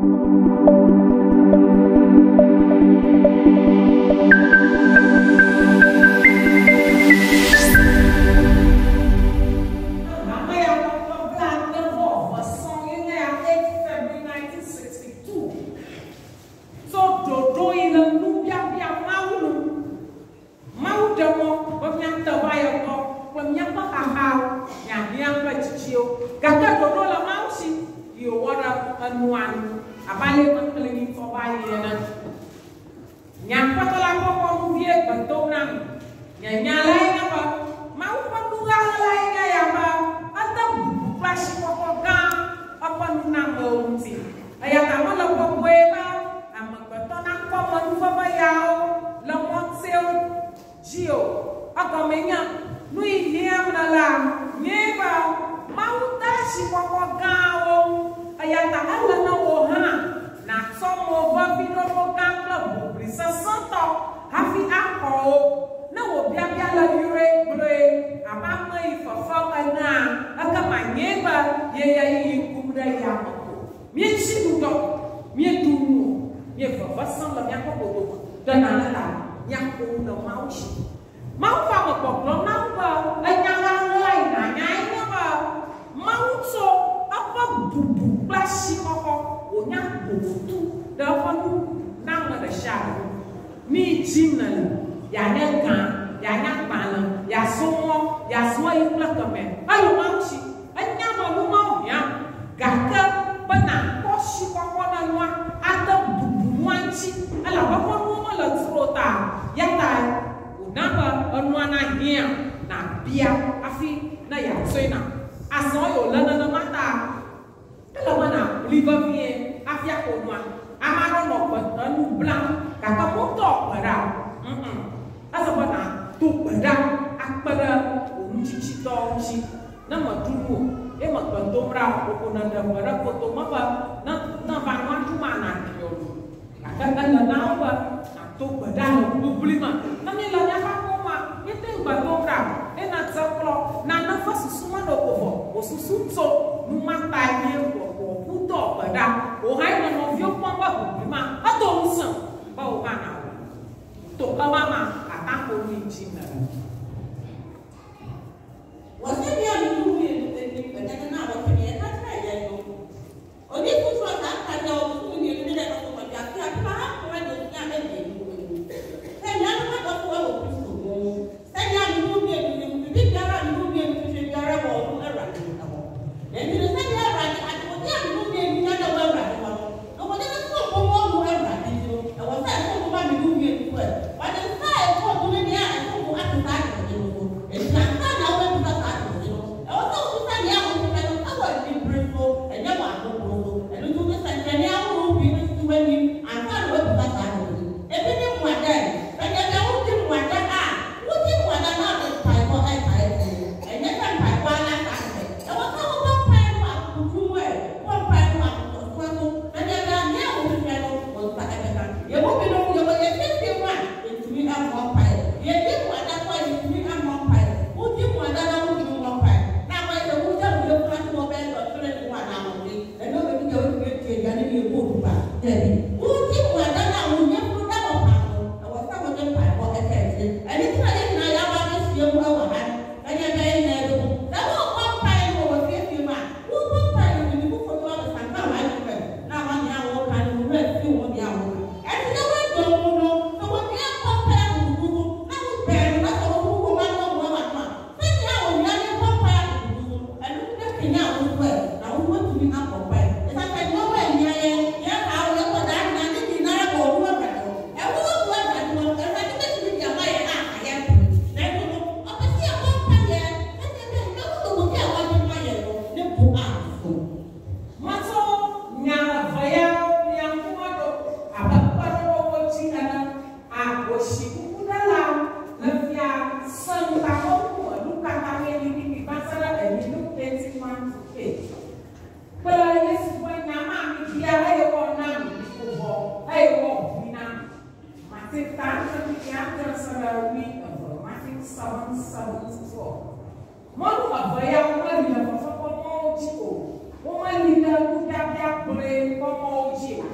Mano, a veia uma linda, uma linda, uma linda,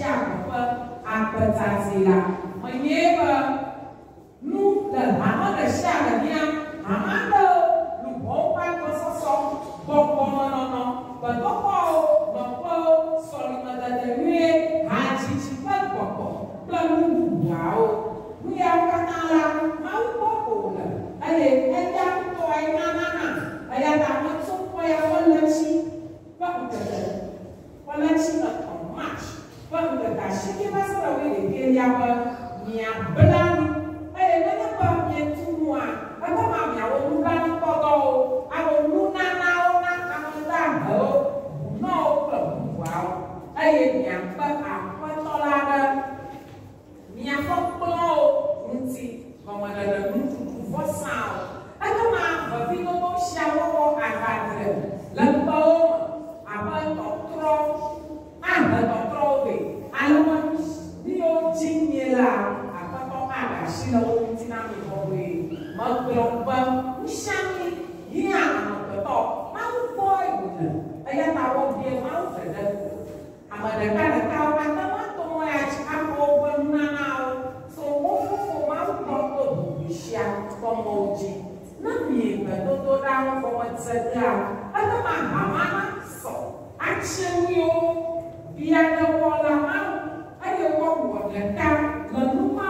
下个阿伯扎西啦，我也个努的妈妈的下个娘，妈妈的路红班个说说，包no，不包所以嘛的月还只包，不路要，不要干那啦，冇包了，哎呀多哎那，哎呀咱们中国呀我人气，不的人，我人气个同嘛，不的但是你把说了为了给呀个面不啦。那个面猪啊，那个嘛面我们干报道，啊我们那们干好，闹不好，哎面不啊，我到那个面不包，你知，我们那个不少，那个嘛我比我都小我爱干的，人包啊不多的，啊我你有经验啦。是的，我们经常会说的，毛不龙本，你想你一样得到，毛不有的，哎呀，打我别毛子的，他们的干的高干的嘛多呀，是看我本那，说我毛不都不香，光毛巾，那面粉都让我吃啊，那个妈妈手，啊吃哟，别的我了嘛，哎呦我的干，人毛。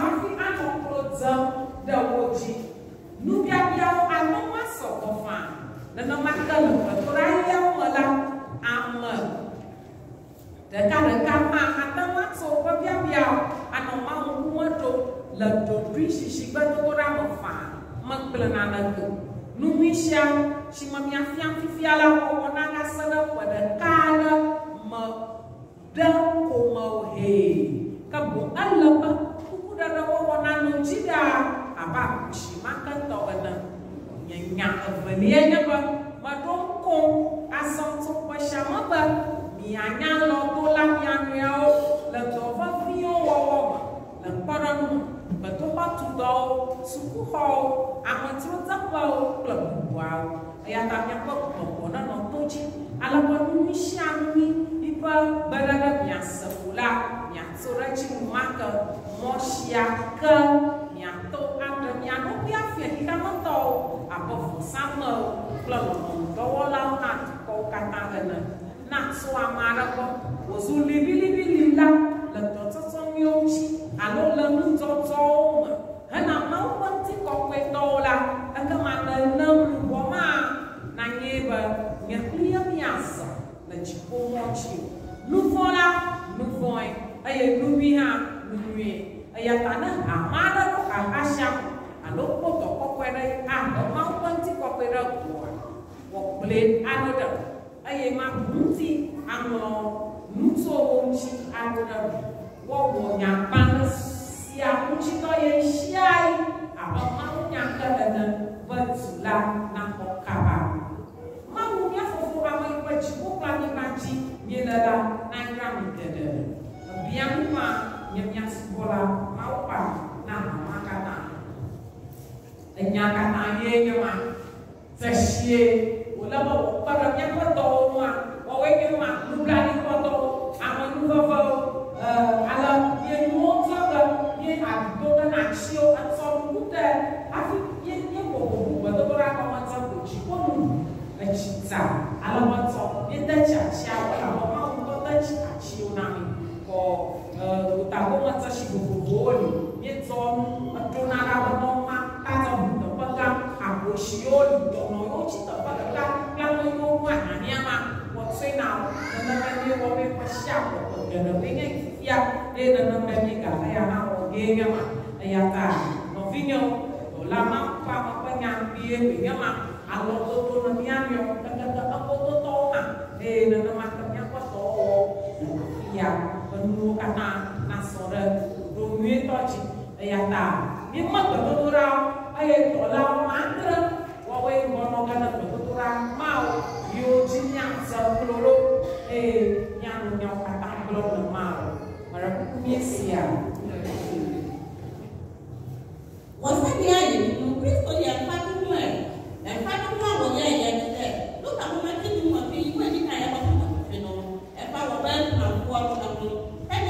的我记，努表阿侬嘛说个话，那侬嘛个路突然要么啦，阿么，人家嘛阿侬嘛说个表，阿侬嘛我都了都追是个都让我发，么个那个，努米想是么面fiang啦，我那个是个我的家了么的我么嘿，个不安了吧？Ada orang nanu tidak apa si makan tau ada nyak belianya ba madongkong asam sopa sama ba mianya lo tolang yang yau le tofa fio wawa le paran betul batu dau suku hau amat cerita bau klub wow ayat tanya kok pokoknya nonton ala pun misyami iba berada biasa pula yang surat cuma ke Moshiaka yang tu ada yang rupiah kita mentau apa sama pelong kau lawan kau katakan nak suamara kau usul lebih lah lepas sesuatu yang alo lemu jauh hendak mau nanti kau kau lah agak mana nem wama nanya ber ngerti biasa lagi kau mochi nufola nufoi ayat nubiha ayat tanah amada lo asyam alo poto kokwere mau panti kokwere ko blade ado da ayat ma munti anglo nutso wonchi ado da wo nyampan siap munchi to ye siai apa mau nyangka dan bersula na kokaba mau nya fofu amai pajiku plani panci nyedala nangram dede biang ma nyamnya sekolah mau apa nah makana nyakana ye nyama sesie ula ba paranya foto ma wawe nyama nublani foto amanu foto ala ye monza ga ye abdo na aksio atso mute afi ye bobo ba to ra ka manza ko chikonu na chitsa ala manzo ye ta cha cha wala ma to ta aksio na mi ko utago matsa shibubuli yetson atonara bonoma kaza mundo paga aboshioli dono yochi tapaga kama yo mwana nyama wotsena nandani wobe pashapo ngene benge ya ena nambani kala ya na ogenya ma ya ta no vinyo lama pa mapanyambie nyama alo to no mianyo kaka apo to ma ena namakanya ko to ya penuh kata nasore dunia toci ayata ni mak betutura ayat dolar mantra wawe bono kana betutura mau yo jinyang sepuluh yang kata belum mau mereka misia wasa dia ni Kristo yang patut dan patut mau dia yang kita lu tak mesti cuma pilih ni kaya apa no apa waban aku aku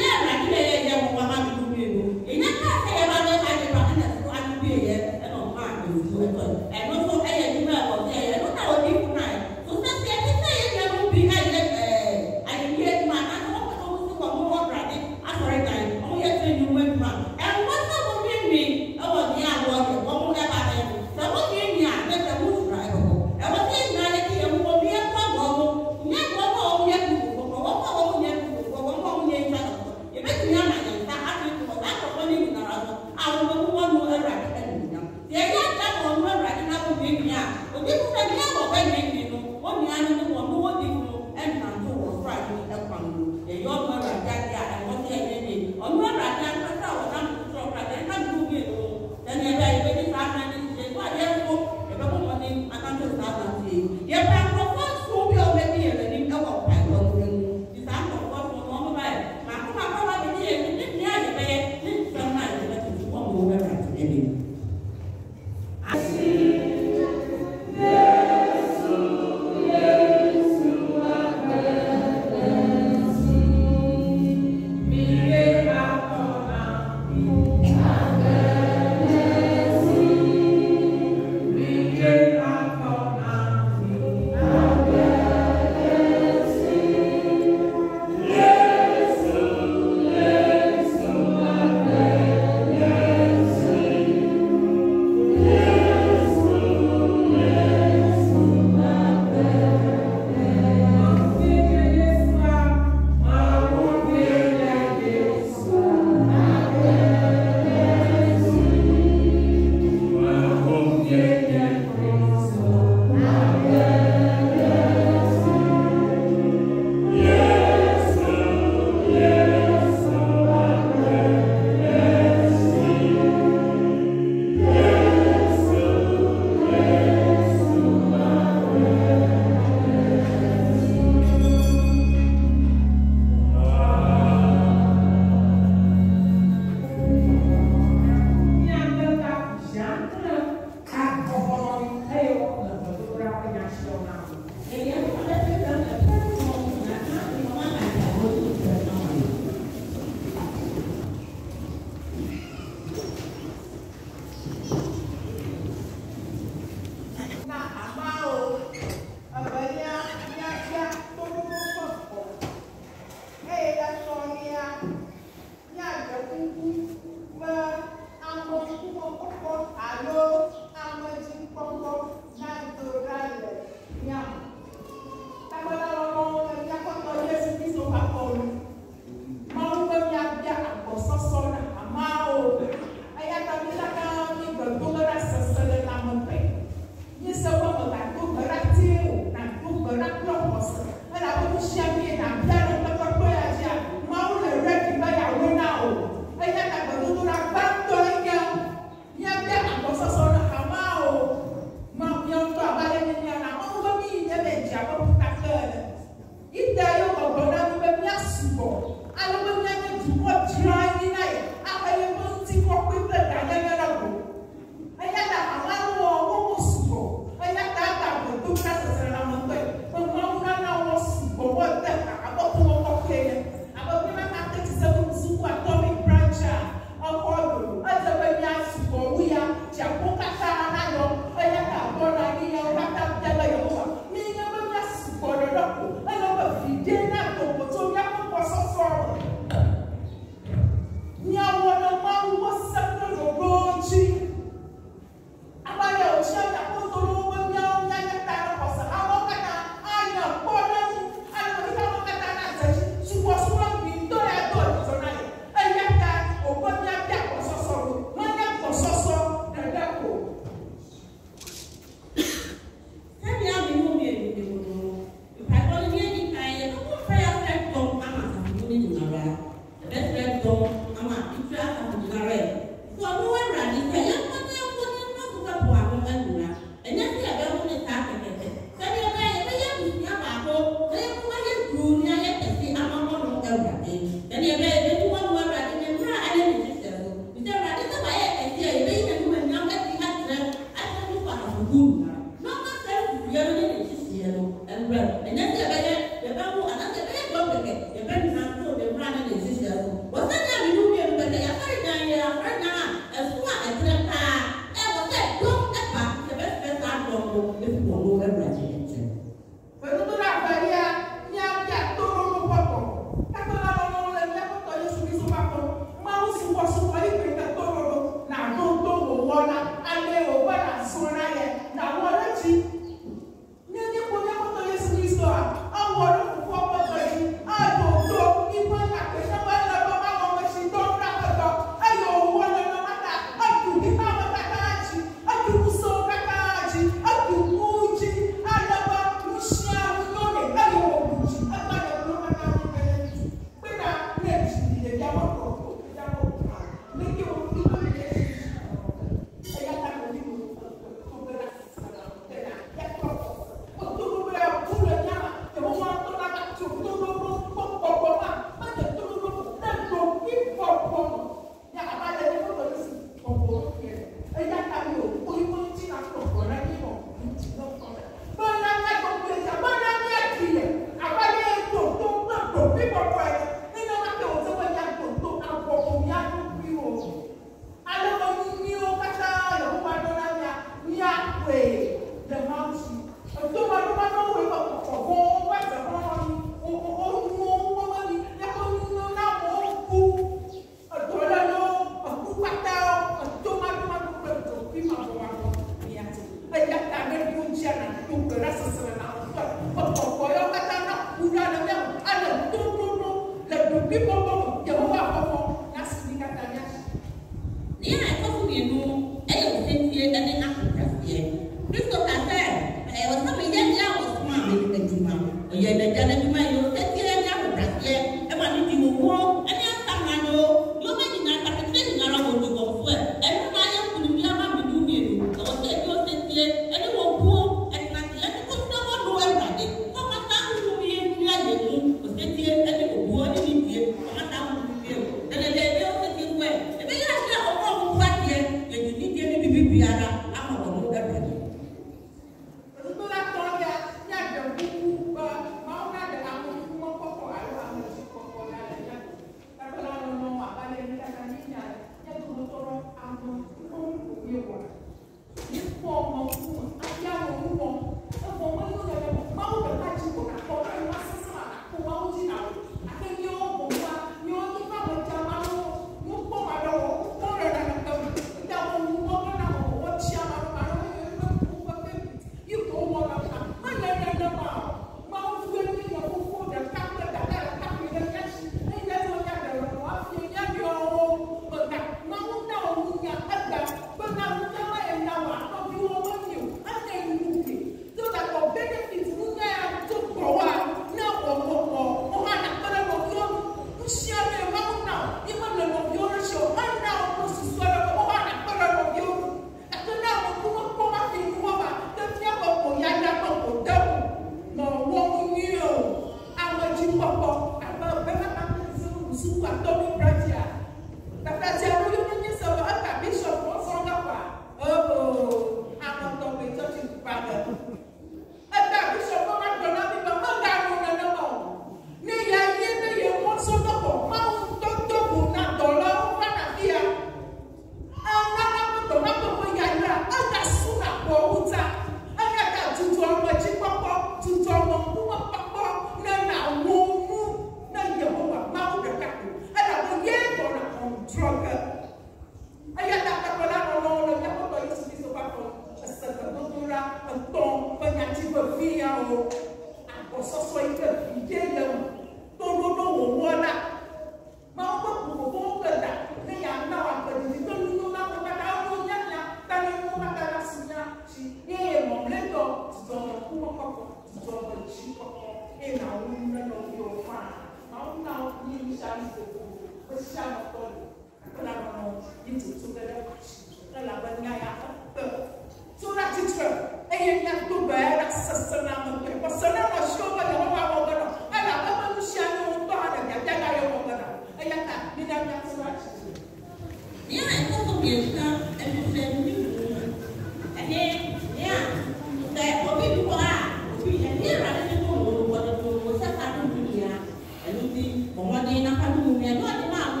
suka Tommy Bratia. Tapi aja aku yang nanya sama apa Bishop Mosong apa? Oh, aku Tommy Church pada. Ada Bishop Mosong Donald di bawah kamu nana mau. Nih ya yang Mosong apa? Mau tonton guna dolar mana dia? Anak aku Donald apa ya? Ada suka bauta. Ada tujuan macam apa? Tujuan mau apa? Nana wumu. Nana Yehova mau dekat. Ada punya orang kontrol. Ayat tak orang yang apa itu disebut sekebetulan tentang penyakit berfiau. Aku sesuai ke dia tolong wala. Mau berhubung kepada ni yang nak berdiri tolong kepada awalnya tadi muka terasnya si memleto jangan kuat jangan bercipok nauna nyofa mau ni misalnya bersama tu kalau itu sudah lawan ngaya surat itu yang tu berak sesenang berpesanan masyarakat yang orang ada apa manusia yang untuk ada jaga yang orang ayat tak minat surat itu ya itu kebiasa efisien ini ya kayak kopi juga ini ada di dulu pada dulu saya dunia ini kemudian apa dunia itu ada mau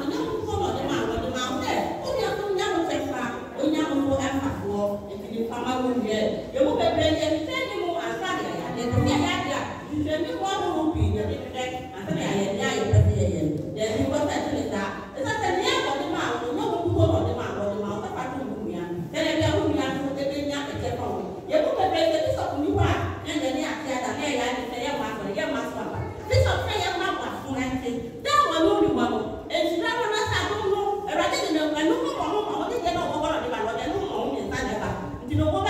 ya mau belajar saya mau asal ya tapi ada jadi mau rupi jadi asal ya pasti ya jadi buat saya cerita sebenarnya kalau mau mau apa dunia jadi dia dunia sebetulnya kecil ya mau belajar itu semua yang jadi ada ya saya masuk apa itu saya mau nanti dah mau selama masa dulu raja di dalam mau dia mau orang di bawah dia mau minta apa di dalam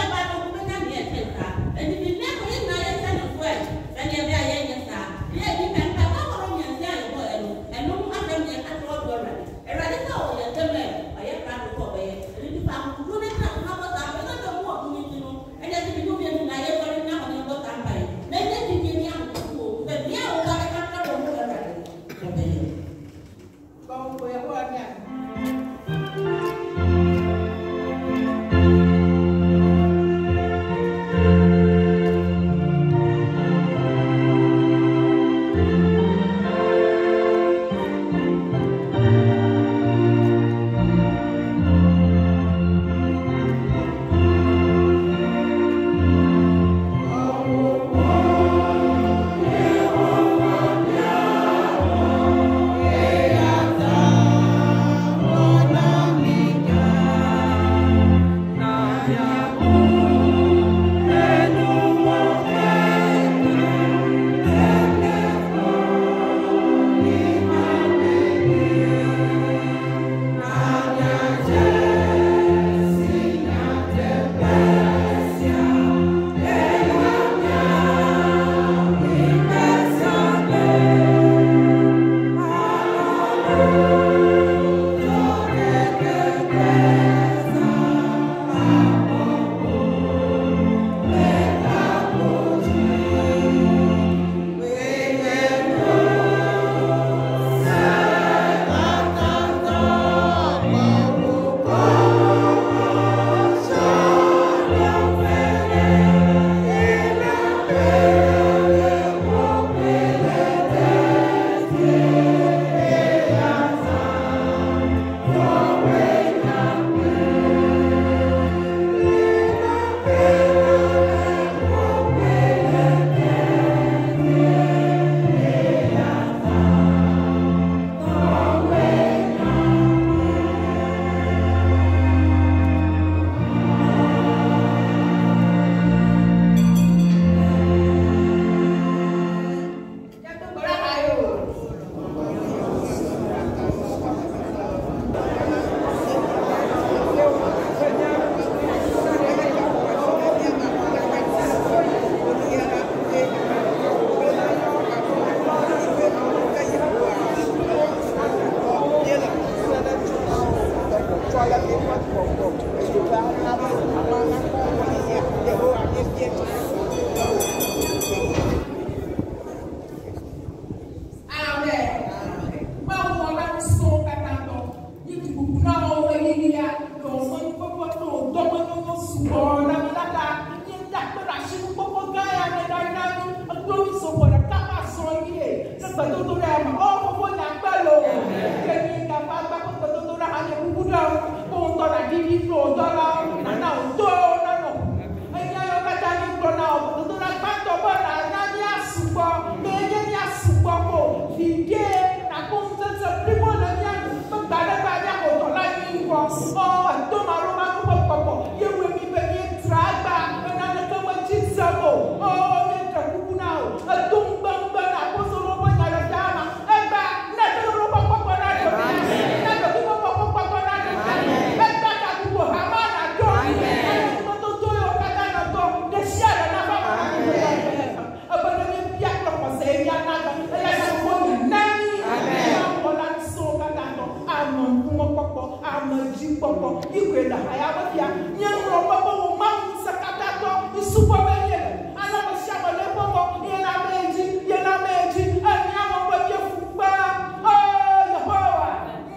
ma o fofo nya gbalo ke ni ga pa gba ko to ra ha ye bubu do ko to na di pro do la na na to na no enya yo ka ta ni pro na o to ra pa to bo na na ni asupo me ye ni asupo ko fide na ko nse primo na ni ba ba ya ko to la ni ko o to ma ro ma ko popo ye we mi be ni traga na na to ma chi sabo o ye ta ku na o tum bang bang na ko so ro ba ya la dama e ba na to ro ba popo na do na to ku popo na do e ta ta ku ha ma na do e ko to to yo ka na do de sia na ba ma a ba na mi ya ko ko se ya na ga e ya na ko ni na ni amen ko la so ka na do amon ku mo popo amon ji popo ikwe da ya ba ya nya ro popo mo ma sakata to supo be ye ala ba sha ba le popo ye na meji anya mo ba ye fupa oh Yehovah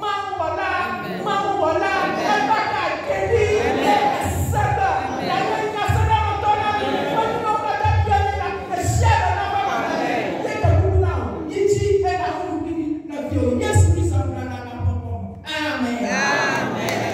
ma wala e ba ka kedi saba ya nya sana mo to na mo no ka da ye na e sha na ba ma ye ka ku na yiji e na hu bi na bio yes mi sa na na popo amen amen.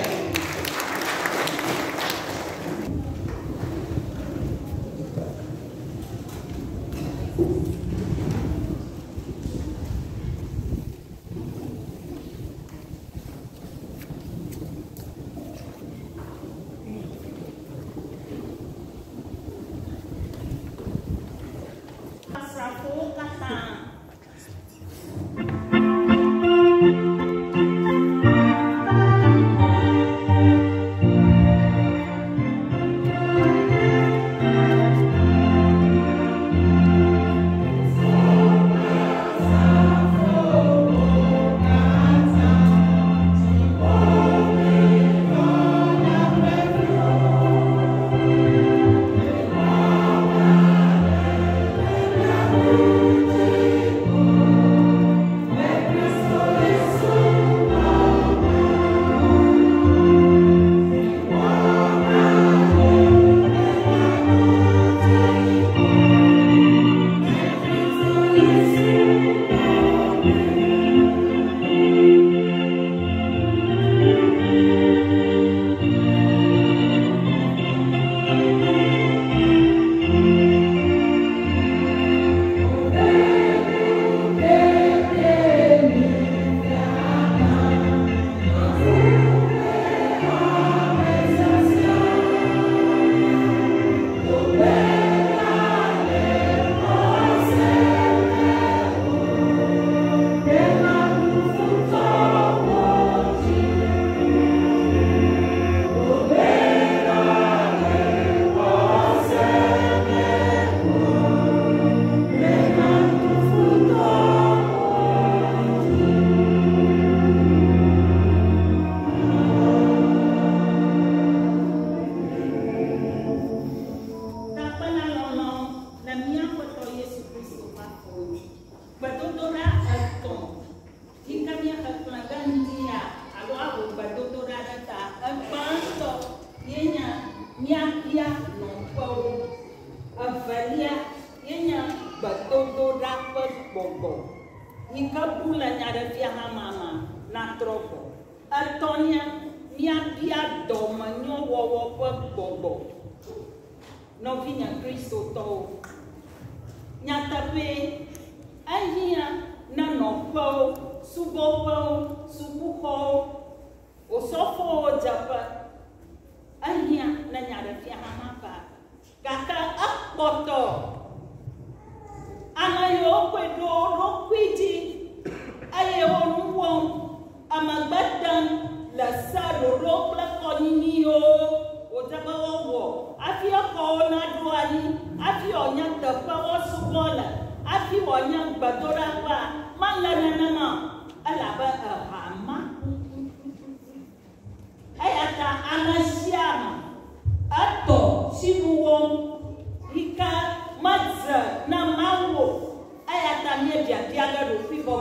Ika mazza na mango ayata mie bia bia ga do fi bo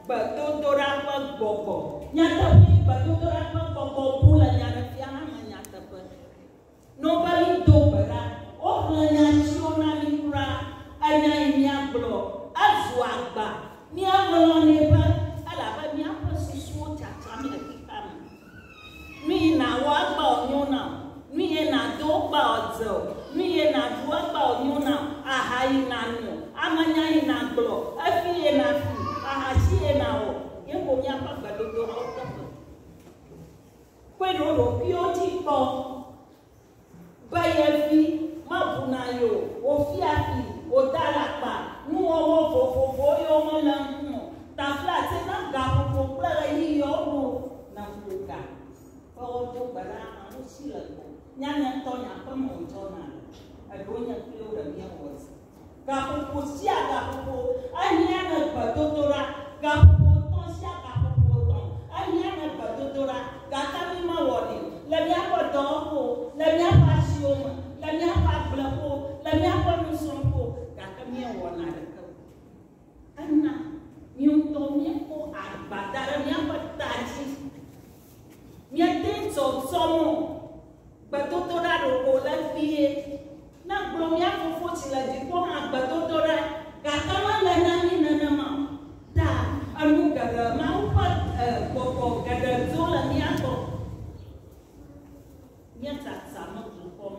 Batotora pa boko. Nyata pi batotora pa boko pula nyara fianga nyata pa. Nobody do bara. Oh nya chiona libra anya nya blo. Azwagba. Nya blo neba ala ba nya pa sisu tata mi akikam. Mi na wagba onyona. Mi na do ba ozo. Mi na duagba onyona. Ahai na no. Amanya ina blo. Afi na fi. Ahachi na o. Yeko nya pa badodo o ta. Kwe no lo pioti po. Bayefi mabuna yo. Ofi afi. Odalapa. Nu owo fofofo yo mo la mu. Ta flat na ga popo plere yi yo no na fuka. O to bara anu sila ko. Nya na to nya pa mo to na. Adonya kilo da mi awos. Ga popo sia ga popo. Anya na badotora ga popo ton sia ga popo ton. Anya na badotora ga ta mi ma woni. Le mi apa do ko, le mi apa sioma, le mi apa blako, le mi apa nusonko. Mia wana deka. Anna nyunto mieko arbadara miapa taji. Mia tenso somo. Batotora rokola fie. Na blomia fofoti la jiko ha batotora. Kakama la nami nanama. Da anu gara maupa koko gara zola miako. Mia tatsama kukom.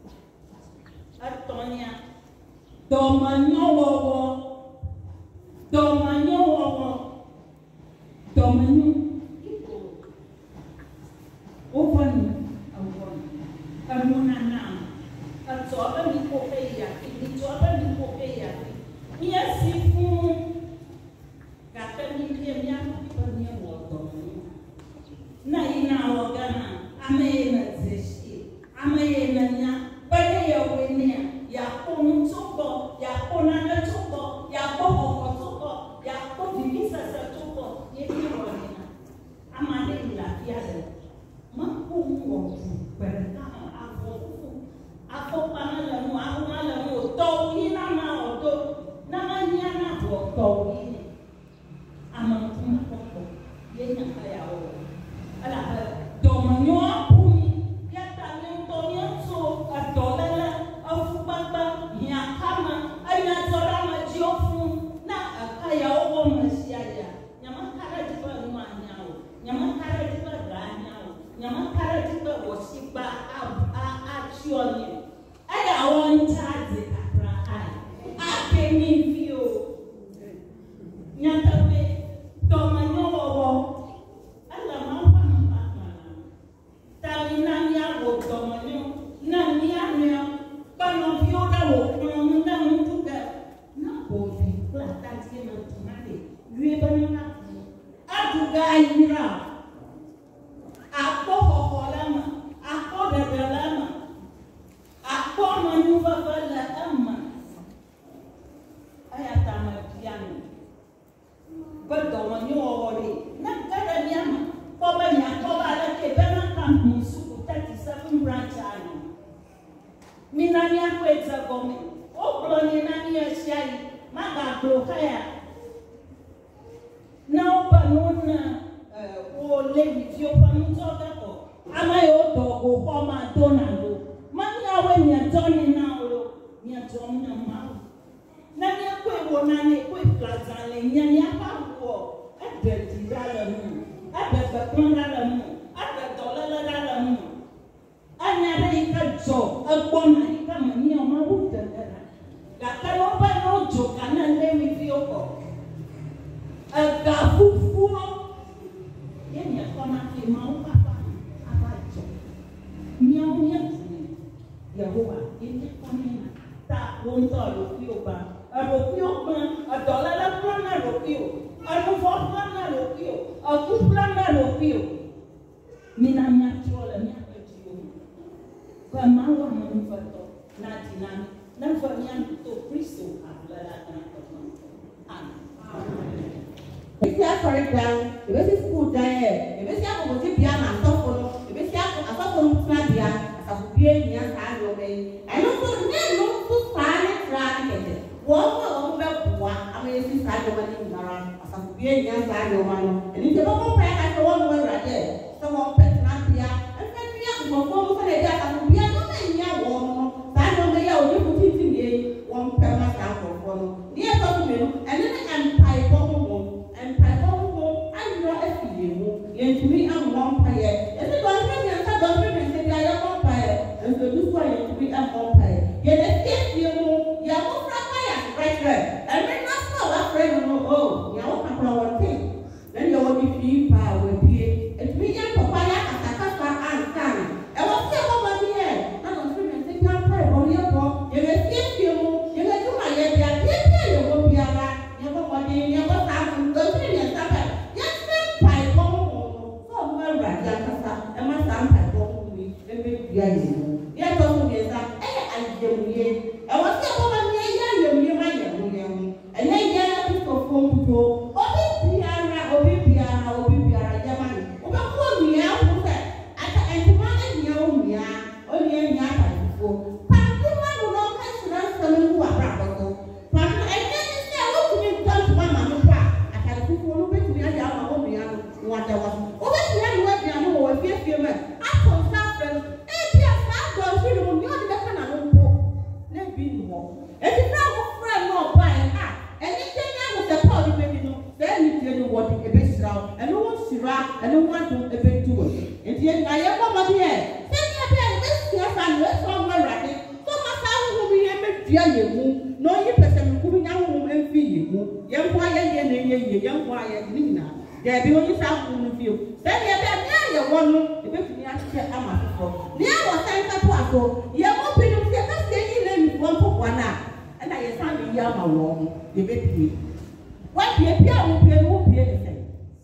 Atonia. Domanyo wowo, domanyo iko. Ofani awon, amuna na. Atsoba ni kopeya, itsoba ni kopeya. Mia sifu, kata ni dia mia ko ni wodo. Na ina wogana, ame na zeshi, ame na nya, bale ya wenia. Ya pon toko, ya ponana toko, ya poho toko, ya povivisa sa toko, ye kirona. Amane la fiade. Mapungo berka ako panala mo, ako mala mo, towi na ma oto, naman niya na ho, towi ni. Amang kumapoko, ye nya kaya o. Ala, domanyo apumi, yata yung tonyan so, at dolala, Baba, Yakama, Ayatorama Jofu, na Akaya Masiaya, Yamakara Diva Manyao, Yamakara Diva Ranyao, Yamakara Diva Wasiba, Achioni. I want Tazi Abraham. I came in view. Yatawe, Domanyo, Alamapa, Talinania, Domanyo, Nania. Kalau viola wo munda munduga na bodi plata tiena tumade lui banana aduga ira apo hoholama apo dadalama apo manuva bala amma ayata mapiano bado manyo wori na kada nyama koba nyakoba la kebana kampu suku 37 branch ano Minani akweza gome, obloni nani yashai, maga blokaya. Na opanuna o levi vio panutoka ko. Ama yo dogo koma donando. Mani awe nyatoni naolo, nyatoni na mau. Nani akwe wonane kwe plazale, nyani apawo. Ade didala mu, ade bakonala mu, ade dolala mu. Anyare ikajo, agbona ikamani oma utendera. Gakano ba no jo kana lewi fioko. Agafufuo. Yeni akona ki mau papa abajo. Nyao nyati. Yehowa, yeni akona ta wonto lokio ba. Lokio ba, adolala plana lokio. Anufo plana lokio. Aku plana lokio. Mina nyati wala nyati. Kwa mawa manufato na dinami na mfanyani to Kristo ablala na kwa amen. If you are correct down, if you see school there, if you see a community piano, so if you see a so Claudia, a bien near Saturday, and also no to silent radical. One of them, I mean, Saturday around bie nya sa yo ma no eni te bo pa ka to won wa ra de so won pe na bia en fe bia mo ko mo ka de ja ka bia no na nya wo no sa no me ya o ni ku ti ni won pe ma ka ko ko no ni e to me no eni na empire bo mo an yo e fi mu ye ti mi am won pa ye eni do an me nta do me se bia ya won pa ye en so du so ye ti mi am won pa ye ye de ti fi mu ya mo fra pa ya right right and me na so wa friend no oh ya wo ka pro won thing then you will be free by we pay it me yan papa ya akaka an kan e wo se ko ma ni e na no fi me se kan pa bo ye bo ye be ti fi mu ye be tu ma ye bia ti ti ye wo bia ba ye bo mo di ye bo ta mu do ti ye ta pa ye se pa bo mo so ma ra ya ka sa e ma sa pa bo mu ni e be bia ye ye to mu ye sa e a je mu ye e wo se ko ma ni ye ye mu ye ma ye mu ye mu e ye ye ko ko ko obi biara jamani oba ko nia wo se ata entuma nia wo nia o nia nia ta fo pa ti ma no no ka sura sanu ku abra ko pa no e ne se wo ku ni tan ma ma no pa ata ku ko no be tu ya ja ma wo nia no wa ta wa o be ti ya no wa bia no wo fie fie me a ko sa fe e bia sa do fi no ni o de ka na no po na bi ni ho e ti na wo fra no pa e ha e ni te na wo se pa o di be no se ni ti no wo di e be sira and no one sira and no one to ebe do it and then I am mama here say me be this year fan we so ma rade so ma sa hu mi e me dua ye mu no yi pese me ku mi nya hu me fi ye mu ye kwa ye ye na ye ye kwa ye ni na de bi woni sa hu mi fi say me be me ye wo no e be fi ya che ama so ni a wo san ka to aso ye mo bi no se ka se ni le mi won po kwa na and I san mi ya ma wo e be pi wa bi e pi a wo pi no pi e se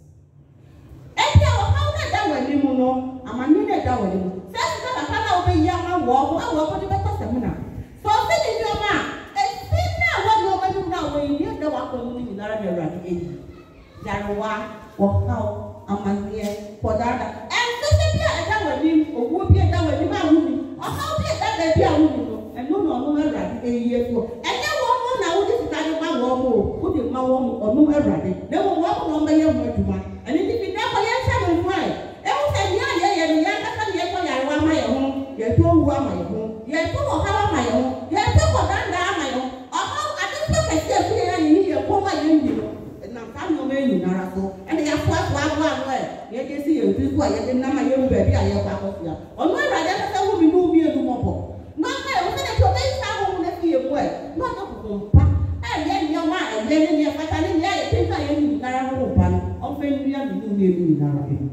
eja o ha na da wani mu no amani na da wani mu se se ka ka na o be ya ma wo mu a wo ko de be ta se mu na so se ni yo ma e si na wo no ma ni na wo ni da wa ko mu ni na ra ra ni eji jarwa wo ha amani e ko da da en se se bi a da wani owo bi da wani ma wu ni o ha bi da da bi a wu ni no en no no no ra ni eyi e ko enye wo mu na wo di sika ni ma wo mu wo di ma wo mu onu ra ni na wo wo no ma ye mu aduma ani ti bi da ko ye sa mo fai e wo se ni aye ye ni ya ka ka ni e ko ya wa ma ye ho ye to wu ma ye ho ye to ko ha ma ye ho ye to ko da da ma ye ho o ha ati se ka se fi ya ni ye ko ma ye ni no na ka no me ni na ra ko ene ya kwa no e ye ke si ye ti ko ye de na ma ye mu be bi aye kwa ko fia o no ra de ka se wu mi no mi e du mo po no ka e wo se de to be sa hu na fi ye mu e no ka ko pa e ye ni o ma e ye ni e fa ta ni ye ti ka ye ni ka ra ho pa no o fe ni ya ni ni ni na ra e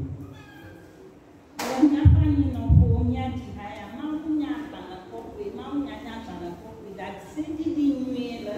nya pa ni no ko nya ti haya ma nya pa na ko pe ma nya pa na ko pe da se di ni la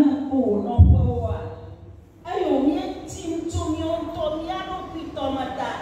Ayo, ni tim tu ni on to ni ano pito mata.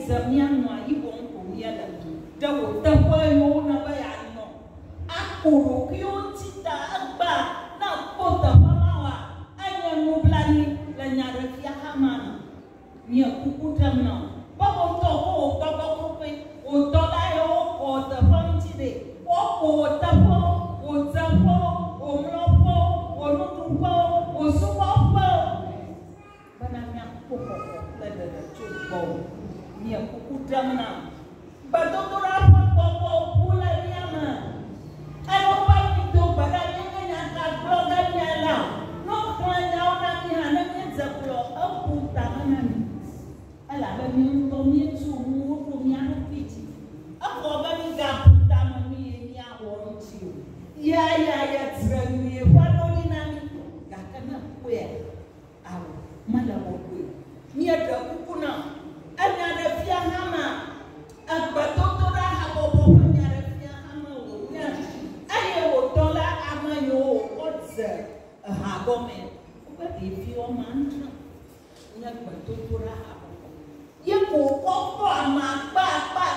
zamia no ayibo nko ya da da wo da kwa yo na ba ya no akoro ki o ti da agba na ko da mama wa anya no blani la nyare fi hama ni akuku tam na ba ko to ko ba ba ko pe o to la yo o da fam ti de o da po o za po o mlo po o no tu po o su po bana mi akuku ko la da chu po ni akuku tam na ba to ra po pula ni ama ai o pa ni to ba da ni nya ka bloga ni ala no kwa nya ona ni hana ni za blo apu ta na ni ala ba mi to mi tu mu ko mi ana piti apo ba ni ga ta ma ni ni a wo ti ya tra ni fa no ni na ni ga kana ku ya awo mala mo ku ni da ku na ana da fia hama agbato ra ha bo nya ra fia hama wo nya aye wo dola ama yo otze ha go me ku ba di fi o man tra nya agbato ra ha ye ko ko ama pa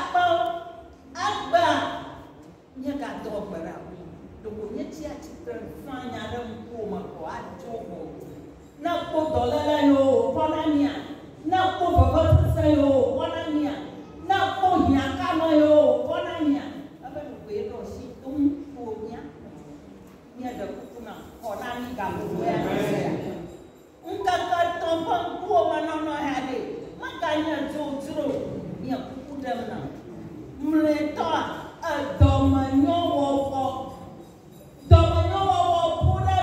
agba nya ga do gbara do ko nya ti ati pe fa nya ra ko ma ko a jo ko na ko dola la yo ko na nia na ko baba sa yo ko na nia na ko nya ka ma yo ko na nia aba no ko ro si tum ko nya da ku na ko na ni ga lo ya nka ka to pa ko ma no ha de makanya jojro ni akuku dem na mleto adomanyo wo pura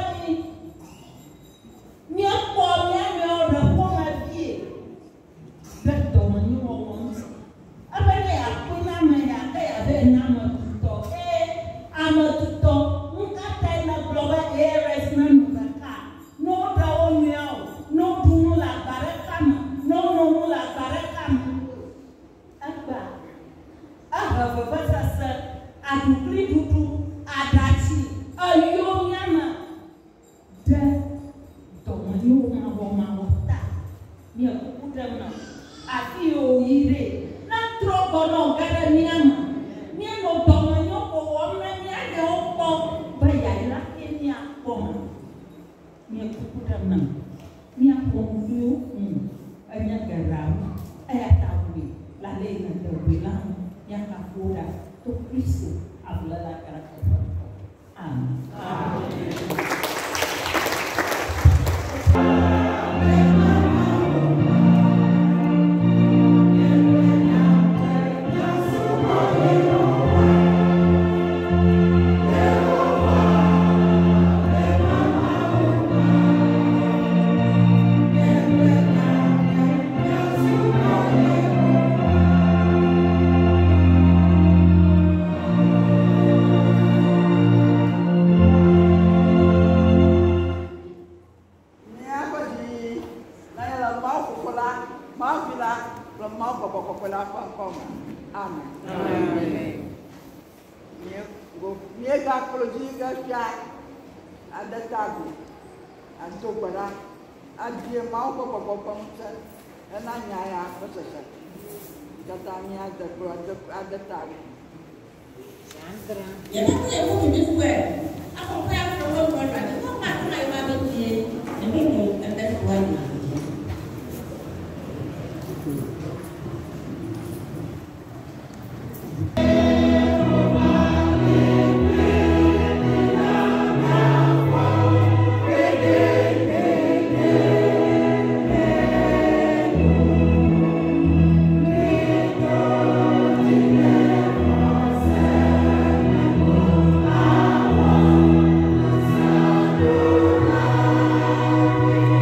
ni ko mi ame ora ko ma vie be domanyo wo abene akuna me ya ka ya be na mo to amatuto nka tai na globa ares na nukaka no da onyo no dunu la baraka no la baraka agba ahava basasa adukli dudu adachi ayo nyama de tomanyo ma ta ni akuda na afi o ire na trobo no gara nyama ni no tomanyo ko wona ni ade opo ba ya ila ni akoma ni akuda na ni akomu anya garau aya tawi la lei na bilang yang kapura tu Kristo ablala karakter amin ya tak boleh mungkin di luar. Aku pernah berbuat macam tu, tak pernah ibadah dia. Ini mungkin ada sebuah. Amen.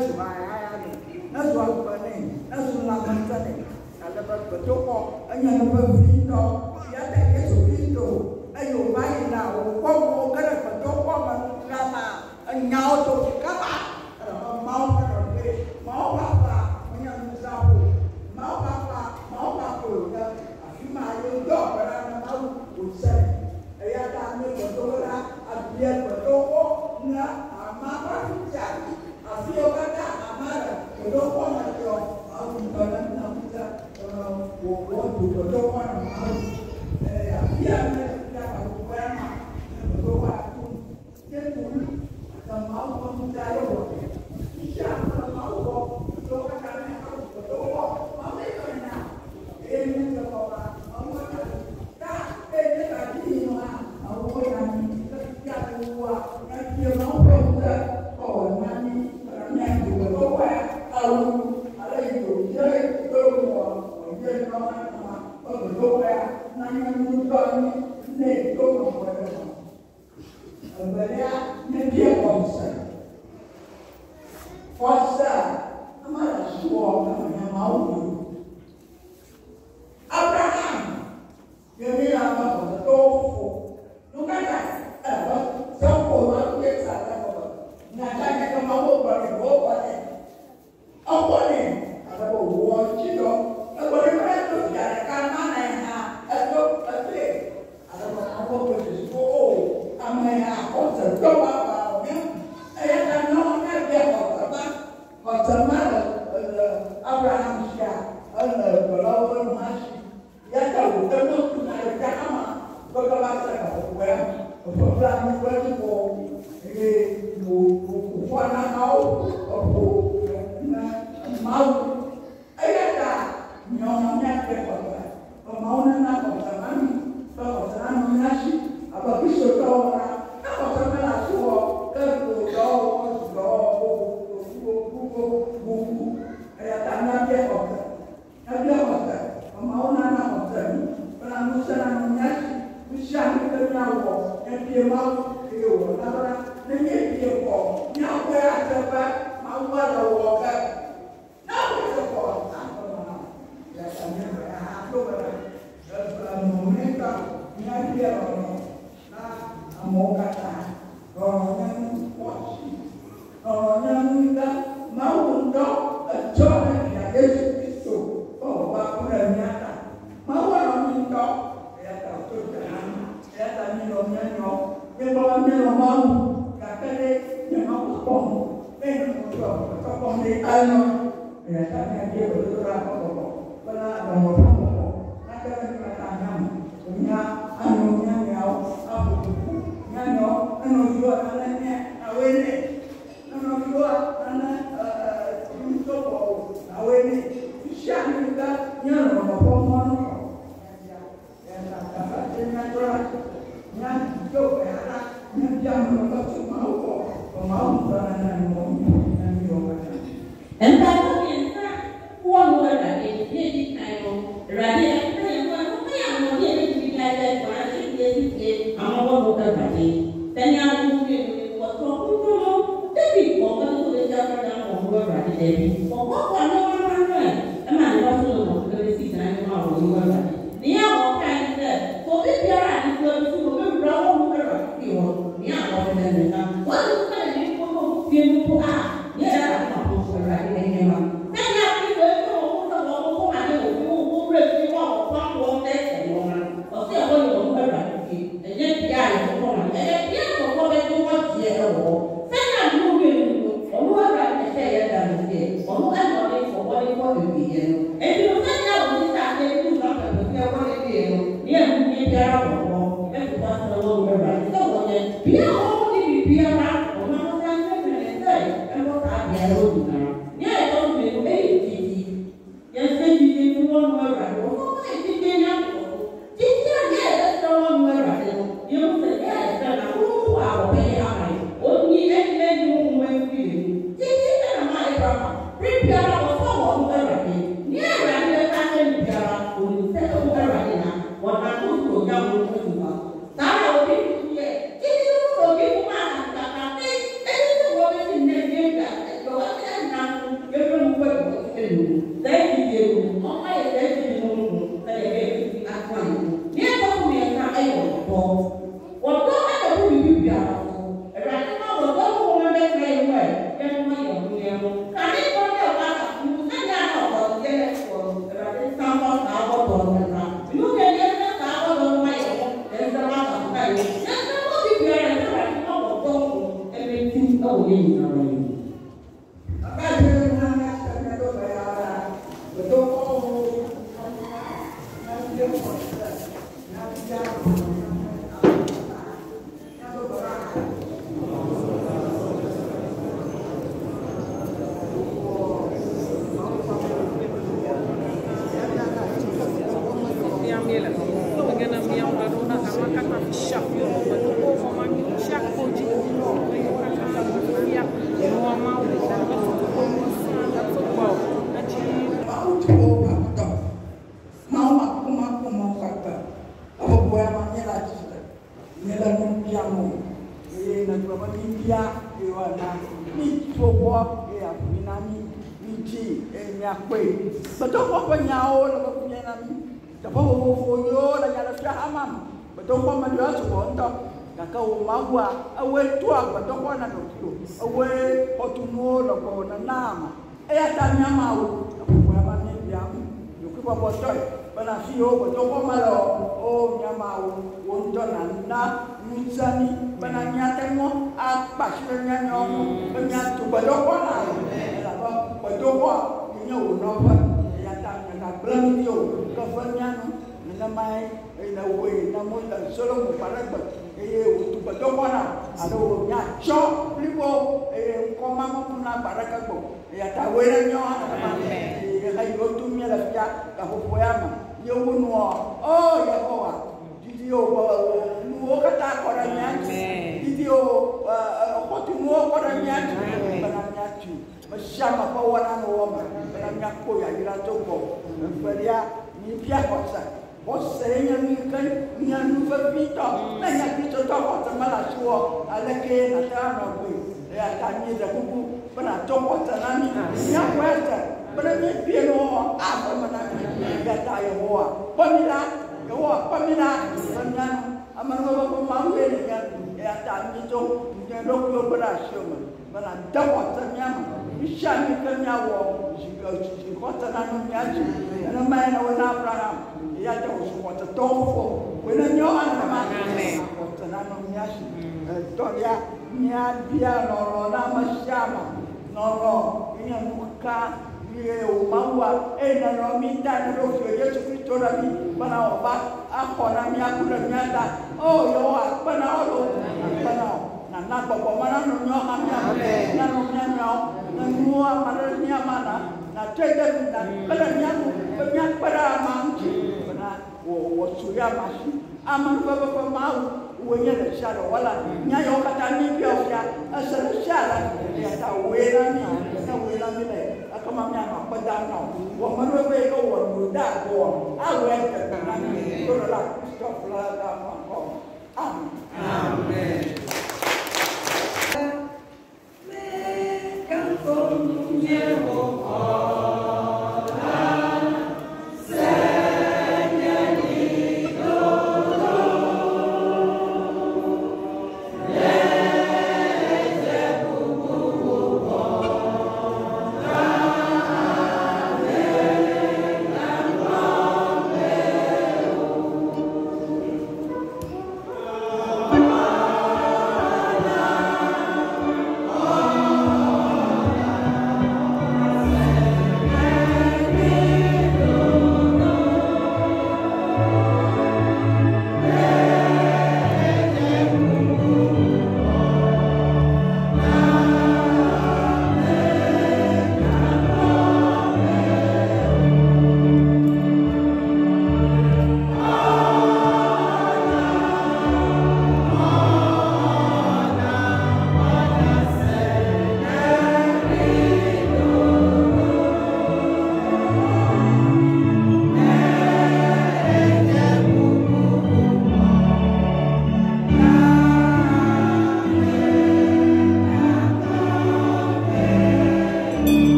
Thank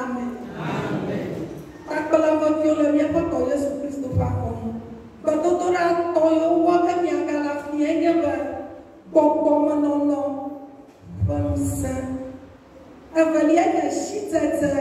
Amen. Tak pelawat viola mi apa toyo Yesus Kristus pakon. Batotora toyo wakan yang kalaf niya ba bobo manono bangsa. Avalianya shitata.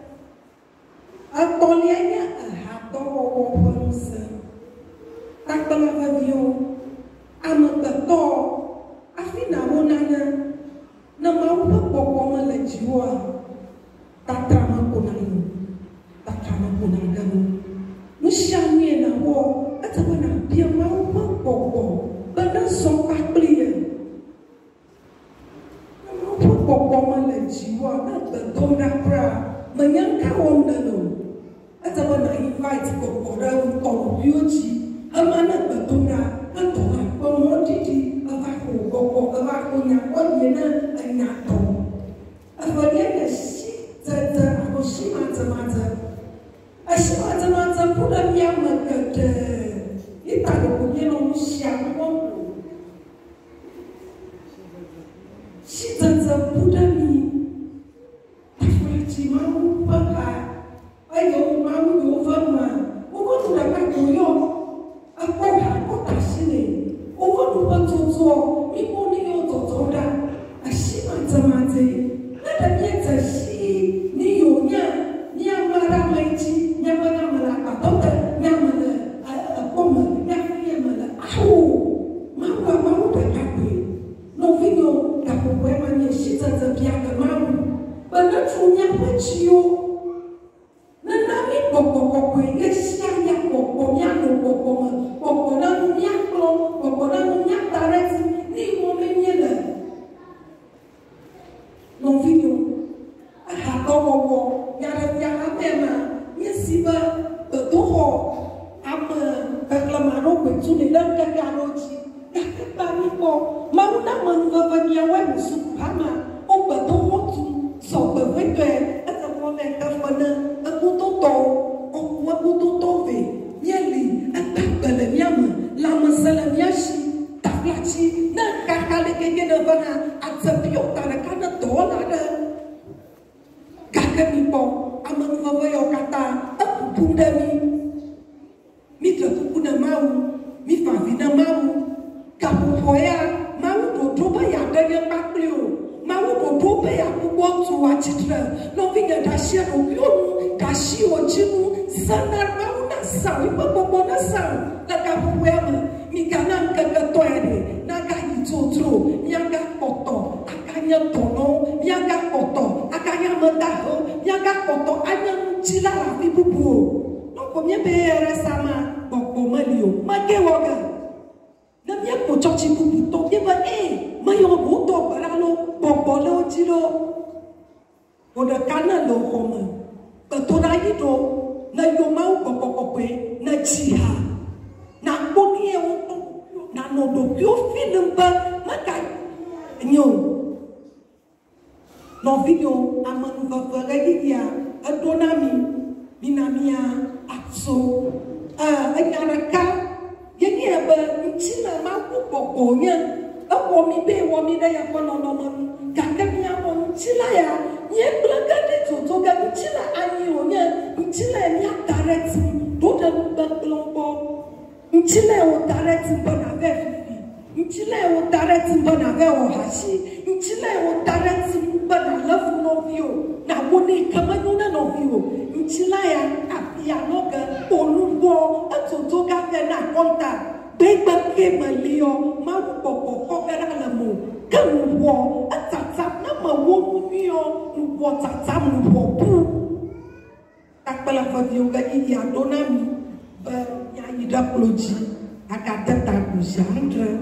Atolianya hato bobo bangsa. Tak pelawat viola amatato afina monana na mau bobo malajiwa. Tak trama kunanu. Takama punagamu musyanye na wo atabana dia mau popo bana sokak belian mau popo mana jiwa na betona pra menyangka om dano atabana invite popo daun tong yuji amana betona antona pomodidi avaku popo avaku nyakon yena anyato avaliana shi tata ako shi mata Asyik pudah yang makada, kita punya manusia mampu. Si tata pudah ni, aku mau pakai, ayo mau dufama, aku sudah kagoyo, aku tak sini, aku lupa jojo, miko ni yo jojo dah, asyik macam ada biasa si ni yo nya marah macam. Nyamala atau nyamala poma nyamala mau berkati novinho da poema minha chita da piaga mau bana tunya pachio nami popo yesia ya popo nyano popo na nyaklo popo na nyaktaret ni momenyela novinho hakomo yara pema Siba betul, ama berkelamaro berjuni dan kekaroji, kekari ko mau nak menggabungnya wem subhana, betul waktu so berwege atau boleh kafana aku tuto ve nyali atak balanyama lama salamiashi taklachi na kakale kegena bana atsapio tarakana dola ada kakanipo aman vayo kata aku bunda mi kuna mau mi favina mau kapu hoya mau do ya danya paklio mau do ya ku botu wachitra no vinga dashia no yonu dashio jinu sanar mau na sawi popo na sawi la kapu hoya mi kanan kakatoere naga itotro nyanga poto akanya tono nyanga poto akanya mentaho nyanga poto anya cila ibubu no komye bere sama bobo malio magewoga na mya pochochi bubu to yeba mayo buto baralo bobo lo jilo oda kana lo homa betona yido na yo mau bobo na jiha na boni na no do yo film ba makai nyo no video amanu vavaga dia adonami minamia akso anyaraka yeni aba nchina maku pokonya awomi be womi da ya kono no mami kakanya mo nchila ya ye blanga de toto ga nchila ani onya nchila ni direct do da blombo nchila o direct bana ve nchila o direct bana ve o hashi nchila o direct bana love no view na woni kamanyo na no view nchila ya apia no ga olugo atoto ga ve na konta begba ke malio ma popo ko gara la mo kan wo atata na ma wo nio nu wo tata mu wo pu takpala fa view ga idi adonami ba ya ida ploji akata ta ku jandre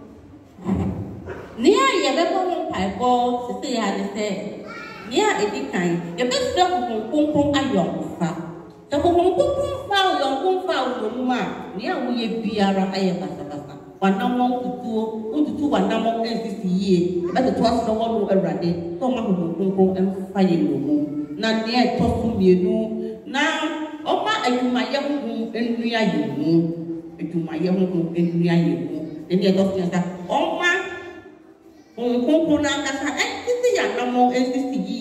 Nia ya be ko pai ko se ya de se nia edi kan ya be so ko ayo fa ta ko fa yo ko fa wo ma nia wo ye biara aye basa basa wana mo tutu wana mo nsisi ye be to aso wo no awrade to ma ko em fa ye no mu na nia to su mienu na o ma adwuma ye hu enua ye mu adwuma ye hu enua ye mu nia to fi sa o ma Kumpul na kasa, sisi ya namo sisi ye,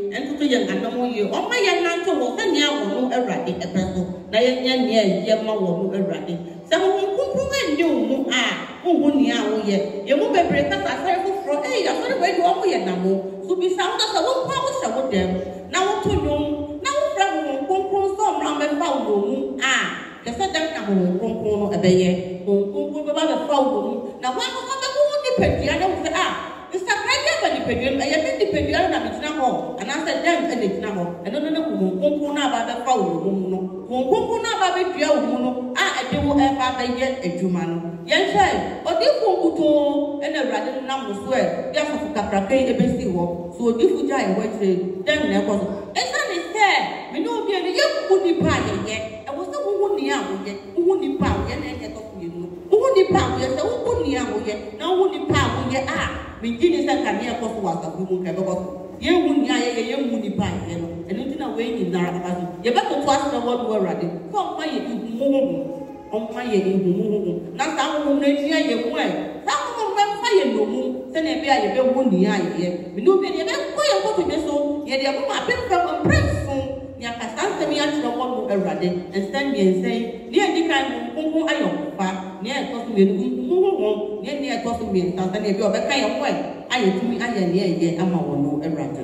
ɛntoto yɛ nkata mo yie ɔma yɛ nante wɔ sɛnea wɔ no awurade ɛpɛ so na yɛnyɛ nea yɛ ma wɔ no awurade sɛ honhom kronkron anni wo mu a wohu nea a woyɛ yɛ mu bebree kasa asɔre foforɔ asɔre baabi ɔmo yɛ namo so bisa wo sɛ wokɔ a wohyɛ wo dɛm na woto nnwom na wofrɛ honhom kronkron sɛ ɔmmra mɛfa wo wɔ mu a kɛsɛ dɛm na honhom kronkron no ɛbɛyɛ honhom kronkron bɛba bɛfa wo wɔ mu na woakɔkɔ bɛko wo nipadua na wo sɛ nsakradua ba nipadua no ɛyɛ me nipadua no na megyina hɔ anaasɛ dɛm ɛna gyina hɔ ɛno no ne honhom kronkron no aba bɛfa wo wɔ mu no honhom kronkron no aba bɛdua wo mu no a ɛde wo ɛba bɛyɛ adwuma no yɛnhwɛ ɔdifo nkutoo ɛna awurade no nam no so yɛ asɔfo kakraka yi ɛbɛsi hɔ so ɔdifo gya ɛwɔ akyire dɛm na ɛkɔ so ɛsiane sɛ me ne obi no yɛkuku nipa a yɛyɛ ɛwɔ sɛ wohu nea a woyɛ wohu nipa a woyɛ na ɛnyɛ ɛkɔfo yɛ no wohu nipa a woyɛ sɛ wohu nea a woyɛ na wohu nipa a woyɛ a megye ne sɛ kanea ɛkɔ so wɔ asafo mu nka ɛbɛkɔ so yɛhu nea a yɛyɛ yɛhu nipa a yɛyɛ no ɛno nti na wɔyɛ nyinaa aba so yɛbɛtoto asrɛ wɔ no awurade sɛ ɔmma yɛ ihumohoho ɔmma yɛ ihumohoho na saa honhom no anua yɛ mu saa honhom bɛmfa yɛ nnomu sɛnea ɛbɛyɛ a yɛbɛhu nea a yɛyɛ mene obi ne yɛbɛkɔ yɛ nkotodwe so yɛde ɛboma apemfam mprɛfo nea kasa nsɛm yɛ akyerɛ wɔ no awurade nsɛm mmiɛnsɛn ne yɛdi kan honhom ayɛ ɔkofa ne yɛtɔ so mmienu humohoho ne yɛne yɛtɔ so mmiɛnsa sɛnea ɛbɛyɛ ɔbɛka yɛ ho ayɛ tumi ayɛ ne ɛyɛ ama wɔ no awurade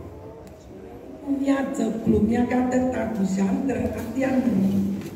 Miadă plumia gata tatu jandra atianani.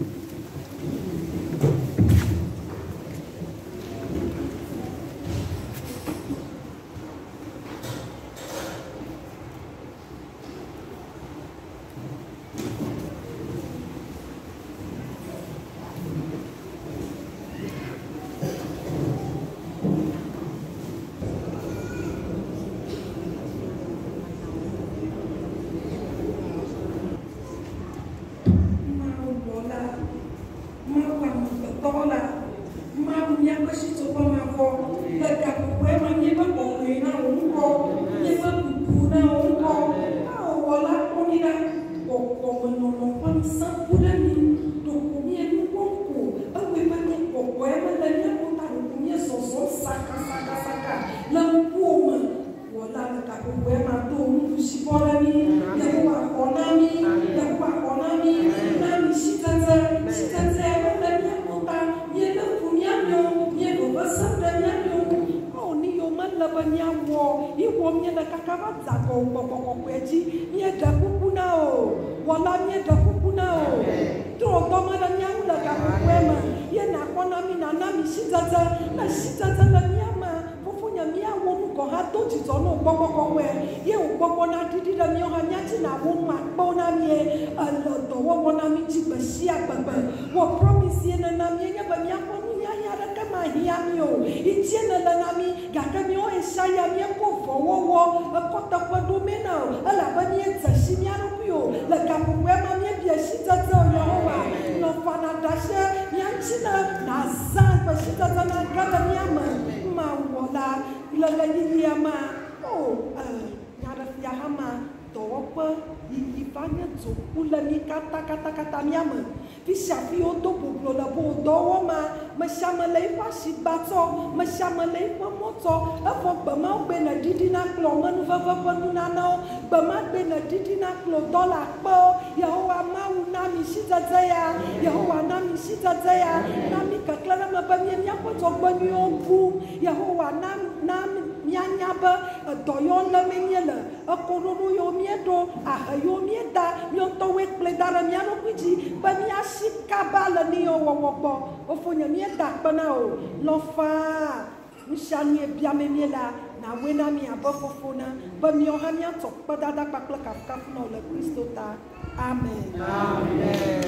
Mishani biamemiela na wena mi abofofona ba mi ohania tokpa dada kpakple kafkaf no le Kristo ta. Amen. Amen.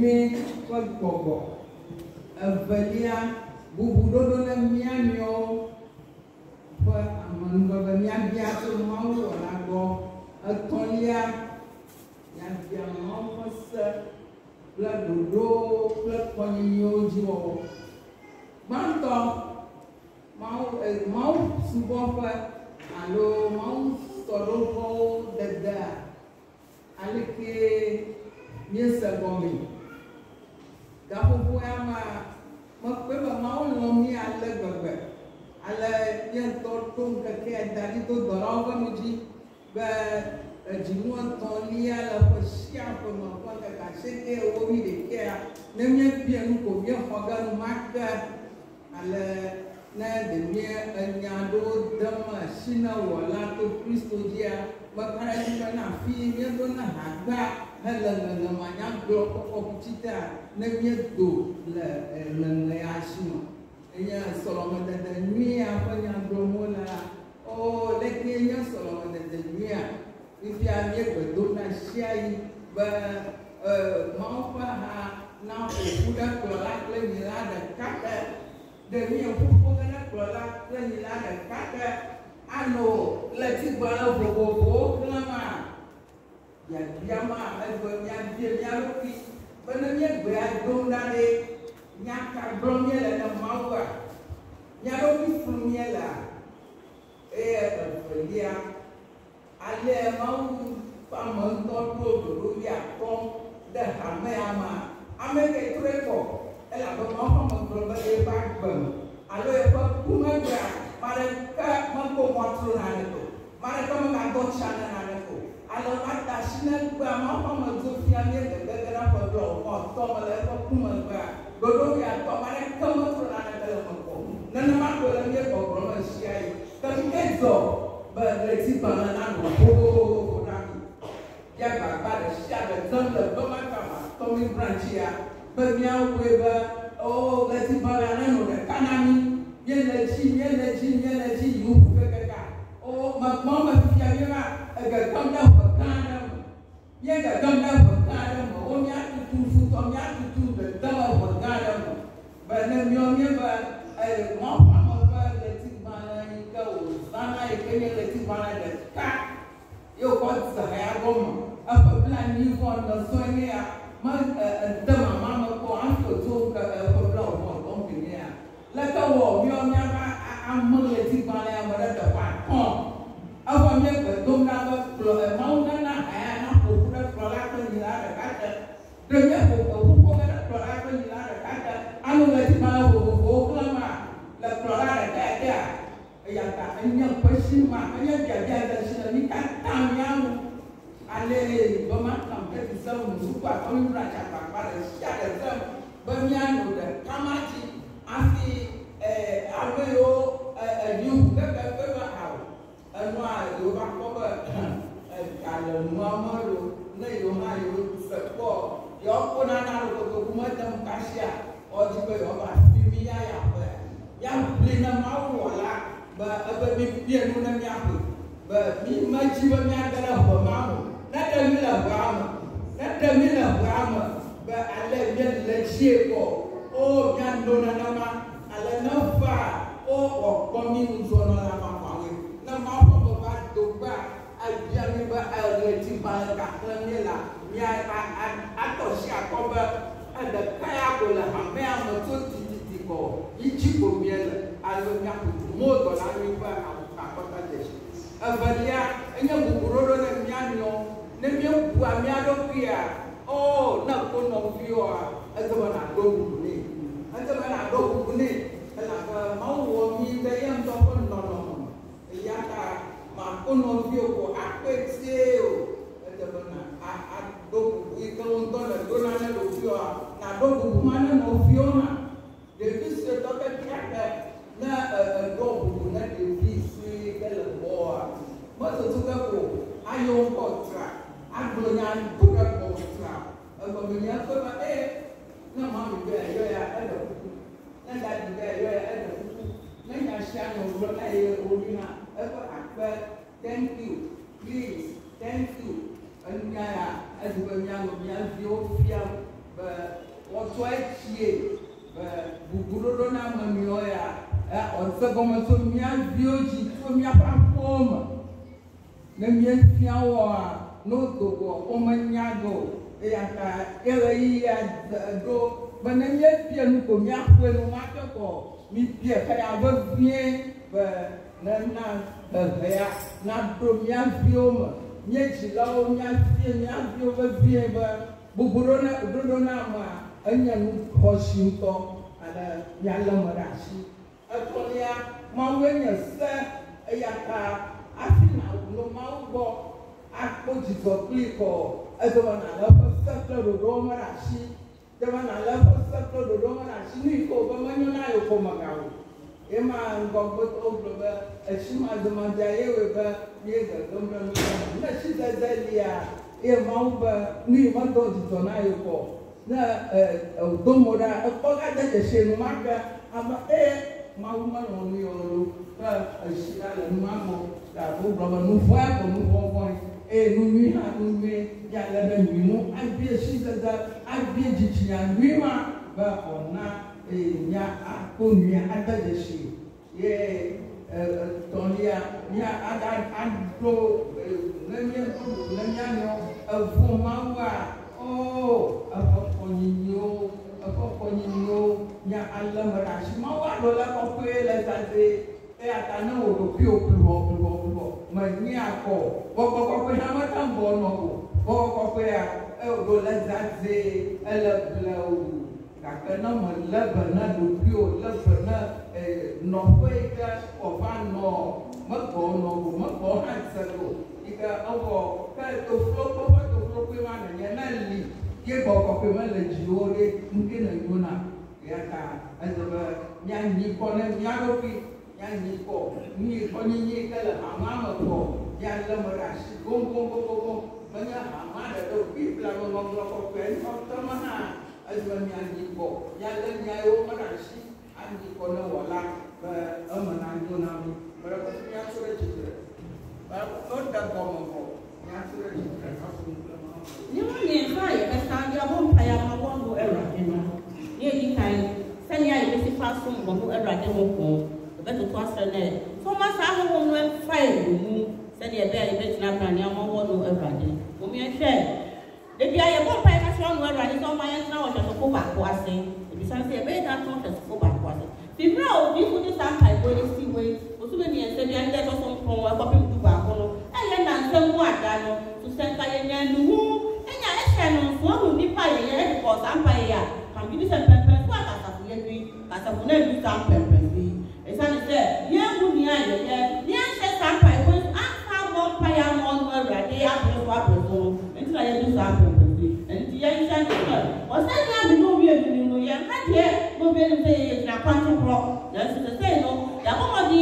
nyuie ƒe gbɔgbɔ. Evelia, bubuɖoɖo le mía nɔewo ƒe amenuveve míabia tso Mawu wɔna gbɔ. Etɔ̃lia, míabia Mawu ƒe se kple ɖoɖo kple kɔnyinyiwo dzi wɔwɔ. Gbãtɔ, Mawu subɔƒe alo Mawu sɔɖoƒewo dedea, aleke míese gɔme. Gaƒoƒo ya mekpe be Mawu lɔ̃ mí ale gbegbe, ale míetɔ to ŋkekea da ɖi to dɔlawo ƒe nu dzi be edzinu etɔ̃lia le ƒe sia ƒe me ƒe ŋkeke 91 ne míebia nu ko míexɔ ge enumake, ale ne ɖevie enya ɖewo dem asi ne wɔla to Kristo dzia, mekpa ɖe dzi be na afi míeɖo na hagba hele ŋeŋema nyagblɔ kɔkɔ kutsitea ne míedo le ŋeŋe ya si me. Enye sɔlɔmedede nyuia ƒe nyagblɔm wole la, o leke nye sɔlɔmedede nyuia, fifia míegbedo na sia yi be Mawu ƒe ha na ƒoƒu ɖe kplɔla kple nyila ɖeka te, ɖevi ƒoƒu ɖe kplɔla kple nyila ɖeka te, ano le tigbalẽ vovovowo xlẽma. Biabiama eve míabia mía ɖokui be ne míegbea dom ɖa ɖe nyaka gblɔm míele ne Mawua, mía ɖokui flu míelea. Eye evelia, ale Mawu ƒe ame ŋutɔ ɖo ɖoɖo ya kpɔm ɖe hamea me. Ame ke trɔe kɔ elabe Mawu ƒe ame gblɔ be eva gbem alo eƒe kumegbea, ame ɖeke mekpɔ mɔtro nane ko, ame ɖeke megadɔ tsia ne nane ko. Ale mata asi ne gbea Mawu ƒe ame dzo fia mí gegege ɖe ƒe blɔ tɔ me le eƒe kumegbea, ɖoɖo ya tɔ ame ɖeke metro nane ke le me kɔ. Nenema ko le mía gbɔgblɔ me sia yi. Ke mí zɔ be le tigbalẽ na nɔ vovovo na mí. Ya gbagba ɖe sia ɖe zem le be makama tɔmi brantsia be míawoe be o le tigbalẽ na nɔ ɖeka na mí. Míele dzi yi wu kekeka. O mekpɔ me fifia míeva egegem ɖe ʋe gã aɖe me. Míegegem ɖe ʋe gã aɖe me. O míatutu futɔ míatutu dedem ʋe gã aɖe me. Be ne míebe Mawu ƒe ame ƒe letigbalẽ yi ke wòzãna yi ke nye letigbalẽ ɖeka ye wòkɔ ze ya gɔme. Eƒe 90 nye ya me de mama me kpɔ hafi wòtso eƒe 90 nye ya. Leke wɔ míava ame letigbalẽa me ɖe teƒe atɔ̃. Evɔ míegbe dom ɖa be kplɔ Mawu nana haya na ƒoƒu ɖe kplɔla ƒe nyila ɖeka te. Ɖe míeƒoƒu ge ɖe kplɔla ƒe nyila ɖeka te. Alo letigbalẽ vovovowo xlẽma le kplɔla ɖeka dea, eya ta enye ƒesi ma, enye biabia de si le mí katã míawo. Ale be makam ɖe zem nusukua tɔmi bratsa kpakpa ɖe sia ɖe zem be míanɔ ɖeka ma dzi hafi ame yiwo yiwo keke ƒe be awo enua yiwo va kpɔ be gale nua me lo ne yiwo hã yiwo se kpɔ yewo kpɔ nana lo kotoku medem kasia ɔdzi be yewo va fi mí ya yaƒe. Ya bli ne Mawu wɔla be ebe mí bie nu ne míaƒe be mí medzi be míage ɖe ʋe ma me. Ne ɖe mí le ʋea me, be ale míele dzie kɔ, o míaɖo nenema, ale ne va o wòkpɔ mí nuzɔnɔ le amaƒawoe. Ne Mawu ƒe ame va do gba abia mí be letigbalẽ ka xlẽm míela, atɔ si akɔ be ɖeka ya ko le hamea me tso tititi kɔ yi dzi ko míele alo míaƒoƒo mo dɔla mí ƒe akɔta desi. Evelia enye bubuɖoɖo ne mía nɔ ne míebua mía ɖokuia, o ne ko nɔviwoa edze be naɖo bubu nɛ, elabe Mawu wɔ mí ɖe ye ŋutɔ ƒe nɔnɔme. Eya ta mako nɔviwo ko akpe tie o, edze be aɖo bubu yi ke ŋutɔ le do na ne ɖokuiwoa, naɖo bubu ma ne nɔviwo hã. Ɖevi suetɔ kekeake ne eɖo bubu ne ɖevi sue ke le gbɔa, metutu ke ko ayo ŋkɔ tra, agblɔ nya do ɖe gbɔ tra. Egɔme nye eƒe be ne mami be eyɔ ya eɖe kuku, ne dadi be eyɔ ya eɖe kuku, ne nya sia ne wògblɔ na ye wòɖina eƒe akpe, thank you, please, thank you. Enunya ya eɖi be míawo mía viwo fia What's why she Buguro na mamioya, or Sagoma to Mian Beauty, to Mian Poma. The Mian Piawa, no go, Omaniago, Ella go, but then yet Pianuco, Miaco, no matter for me, Pia, I was bien, but not to Mian Pioma, yet she loved Mian Pioma, Bugurona, Onion Hoshinto, and Yalamarashi. Atolia, Mawenya, sir, Ayaka, Afina, no Maubo, Akoti for Plico, as one I love a sector of Romarashi, the one I love a sector of Romarashi, Nico, but when you know Pomagao. Emma and Bogot over, a Shima the Mandae with her, Yaga, don't she says Elia, Emma, New Mondo to Tonayo. Na domora apoga da shenu marca ama mauma no miolo pa ashira la mamo da bo brava no foi como no foi no mi ha no me ya la da mi no abia shi da abia jitia wima ba ona nya akonia ada da shi ye tonia nya ada andro lemia no avuma oh, apa konyo nya alam rashi mawa dola kopela tade atana o pio plo mania ko ko hama tambo no ko dola zaze ala blau kakana mala bana do pio la bana no kweka ofano mako hansalo ika awo ka to flo mana yanali ye boko pe mala jiore mungkin yuna ya ka azaba nyanyi ko na nyaropi nyanyi ko ni ko ni kala amama ko ya la marashi gong banya amada do pi pla ngong ko pe ko tamaha azaba nyanyi ko ya la nyayo marashi anyi ko na wala ba amana yuna mi bara ko nya sura chitra ba ko da ko nya sura chitra You mean fire, I stand your home, I am a one who ever came. Nearly kind, send your basic classroom, one who ever came home, the better to answer there. So much I won't went fire, send your belly, bet not and your one who ever did. For me, I share. The guy, a vampire has one where I saw my answer, I shall go back was saying, if you say a better conscious go back was it. The brow, you put this time, I will see ways, or so many and say, I never saw from a copy to back on, and then some more done. Send by a new and I said, one who nip by a because I'm by a can give some pepper, what I have never do some pepper. As I said, yeah, who near you, yes, some pie was I more pie on where they are what until I do some pepper. And the young son was that no real new year, not yet, no better say in a quantum rock. That's the same, no, the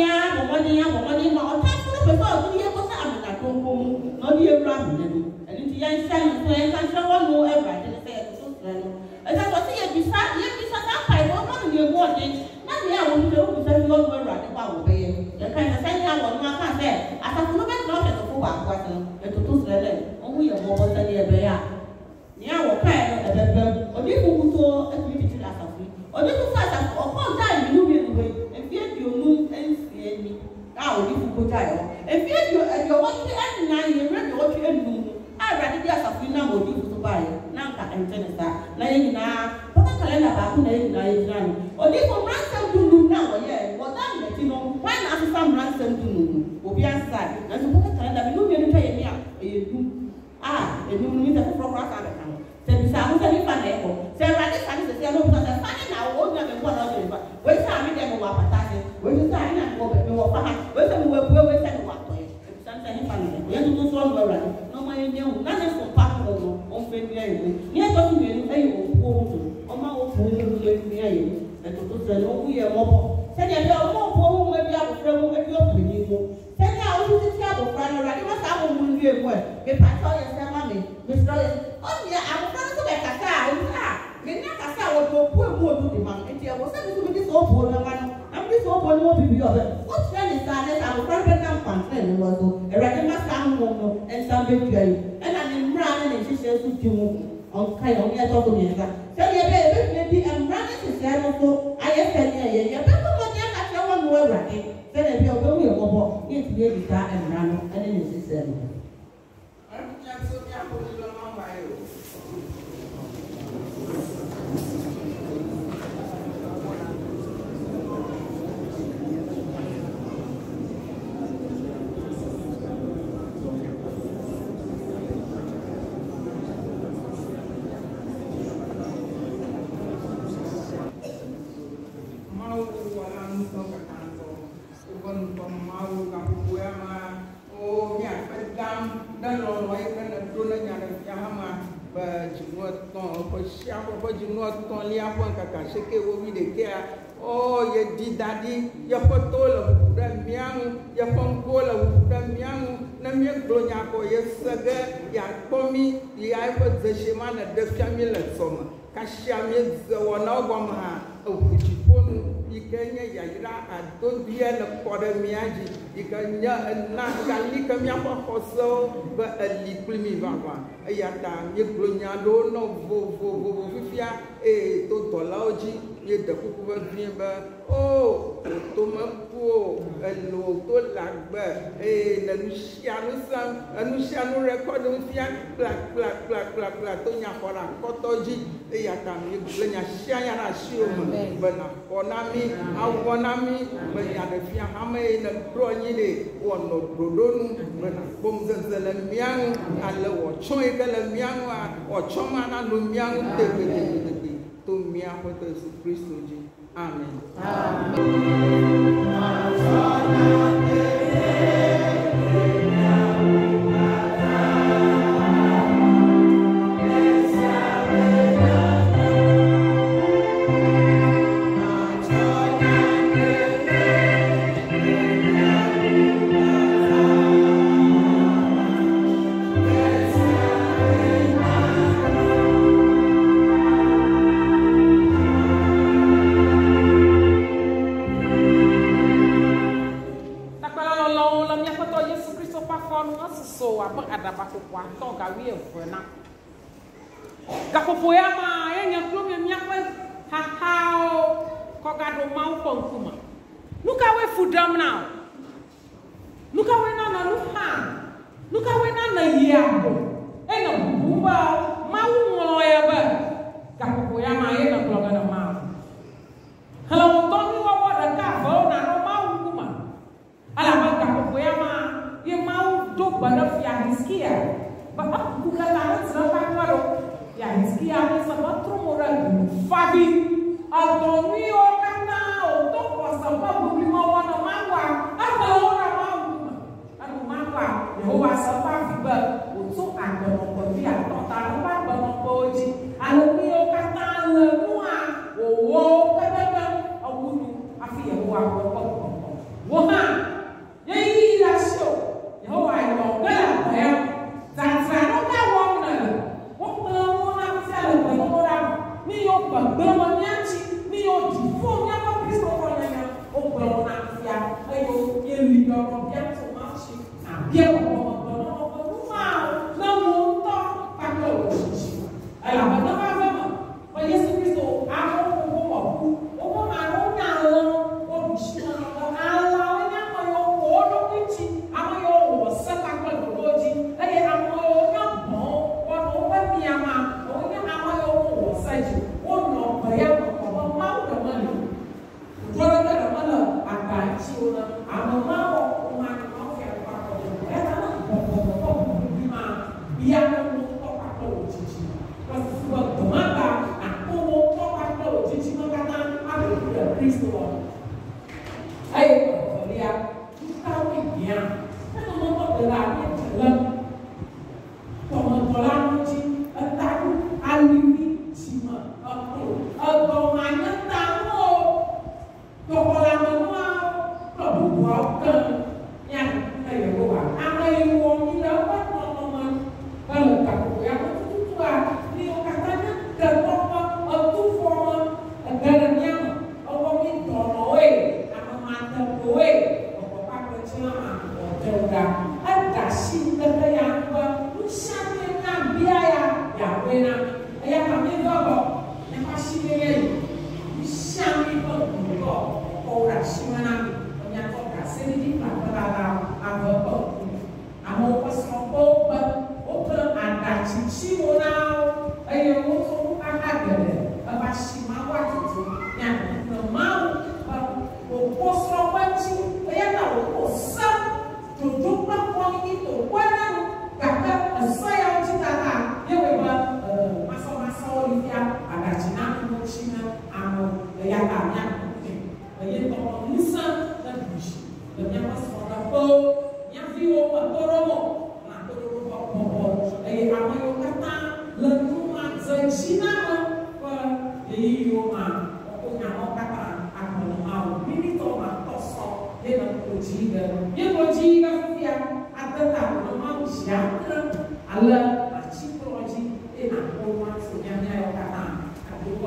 woman, or time for the before the year was a home, not the around. And the young son can show one more ever, and say, as I was here beside you, I won't be warning. Not the hour to send one word at the power way. The kind of same hour, one can't say, I have no better not at the full and to two letters, only a more than the bear. Now, kind of the or you who saw a beauty to us, or little fast or one time you will wait and fear your moon and see me. Now, you could die. And fear you at your watch and 9 years, what you do. I rather just a few number to buy. Now, and Tenesta, lying now, but I can have a name. Or they will ransom to do now, yeah, what I'm you know, why not some ransom to do? Will be outside, and to put a calendar, you will pay me. Ah, and you need a proper Said Sam, say, Paneco. Say, rather, Sam is a yellow, but I find now, won't have one of them. Wait, Sam, you never want to when you sign and go back to your father, wait, and we'll send what way. Sometimes, we have to do so well. No, my young, nothing for part of on February. Yes, what you say, oh, my old fool, and to say, oh, we are more. Send your more, maybe I will travel with your people. Send out to the travel, Friday, I must have a woman here. If I saw your money, Mr. Oh, yeah, I'm going to make a car. You're not a car, or poor more to the man. And there was something with this old woman. I'm this old one will be other. What friend is that? I will probably come and was a regular sound and some big and I'm running and she says to you. Okay, only I talk to me. So you be I'm running to say also I am telling you, but come on, I can't one more right. Then if you're going to go, it's really that and run and then it's the same. Oh, ye di daddy, ye potola buda miangu, ye pongola buda miangu, na mi glonya ko ye sege, ya komi, ya ko zeshima na de family le soma. Ka shami zwana goma, o kuchiponu, ikenya ya ira adon biya le kode miaji, ikanya na kali kamya ko khoso ba ali kulmi vava. Ayata mi glonya do no vo fifia e to tolaoji ye de kuku ba bien ba oh to mampo elo to lagba na nusianu record nfia plak to nya kora kotoji e ya tam ye blenya shia na shio ba na onami awonami ba ya de fia hama e na bronyi de wono dodonu ba na bom zenzele miangu ale wo choi kala miangu o choma na lu miangu te to mia hoto Yesu Kristo ji. Amen. Katanya dan shimana onya to ka seri di pa la abo amo pasropo ba opa ada chichimona ayo mo agade aba shima wa tutu nya no mau o pasropo chi ya na o sa to pa ko ni to wana kaka asaya chitata yewe ba maso olivia ada china mo china amo ya ka nya ye to musa na bishi le nya paso na po nya viwo pa toromo na toromo po amo yo kata le tuma china ko ye yo ma o nya o kata amo mau mini to ma toso ye na projiga fia atata no mau siatra ala achiproji e na ko ma so nya yo kata aduko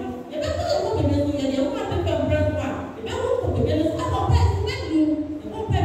Biara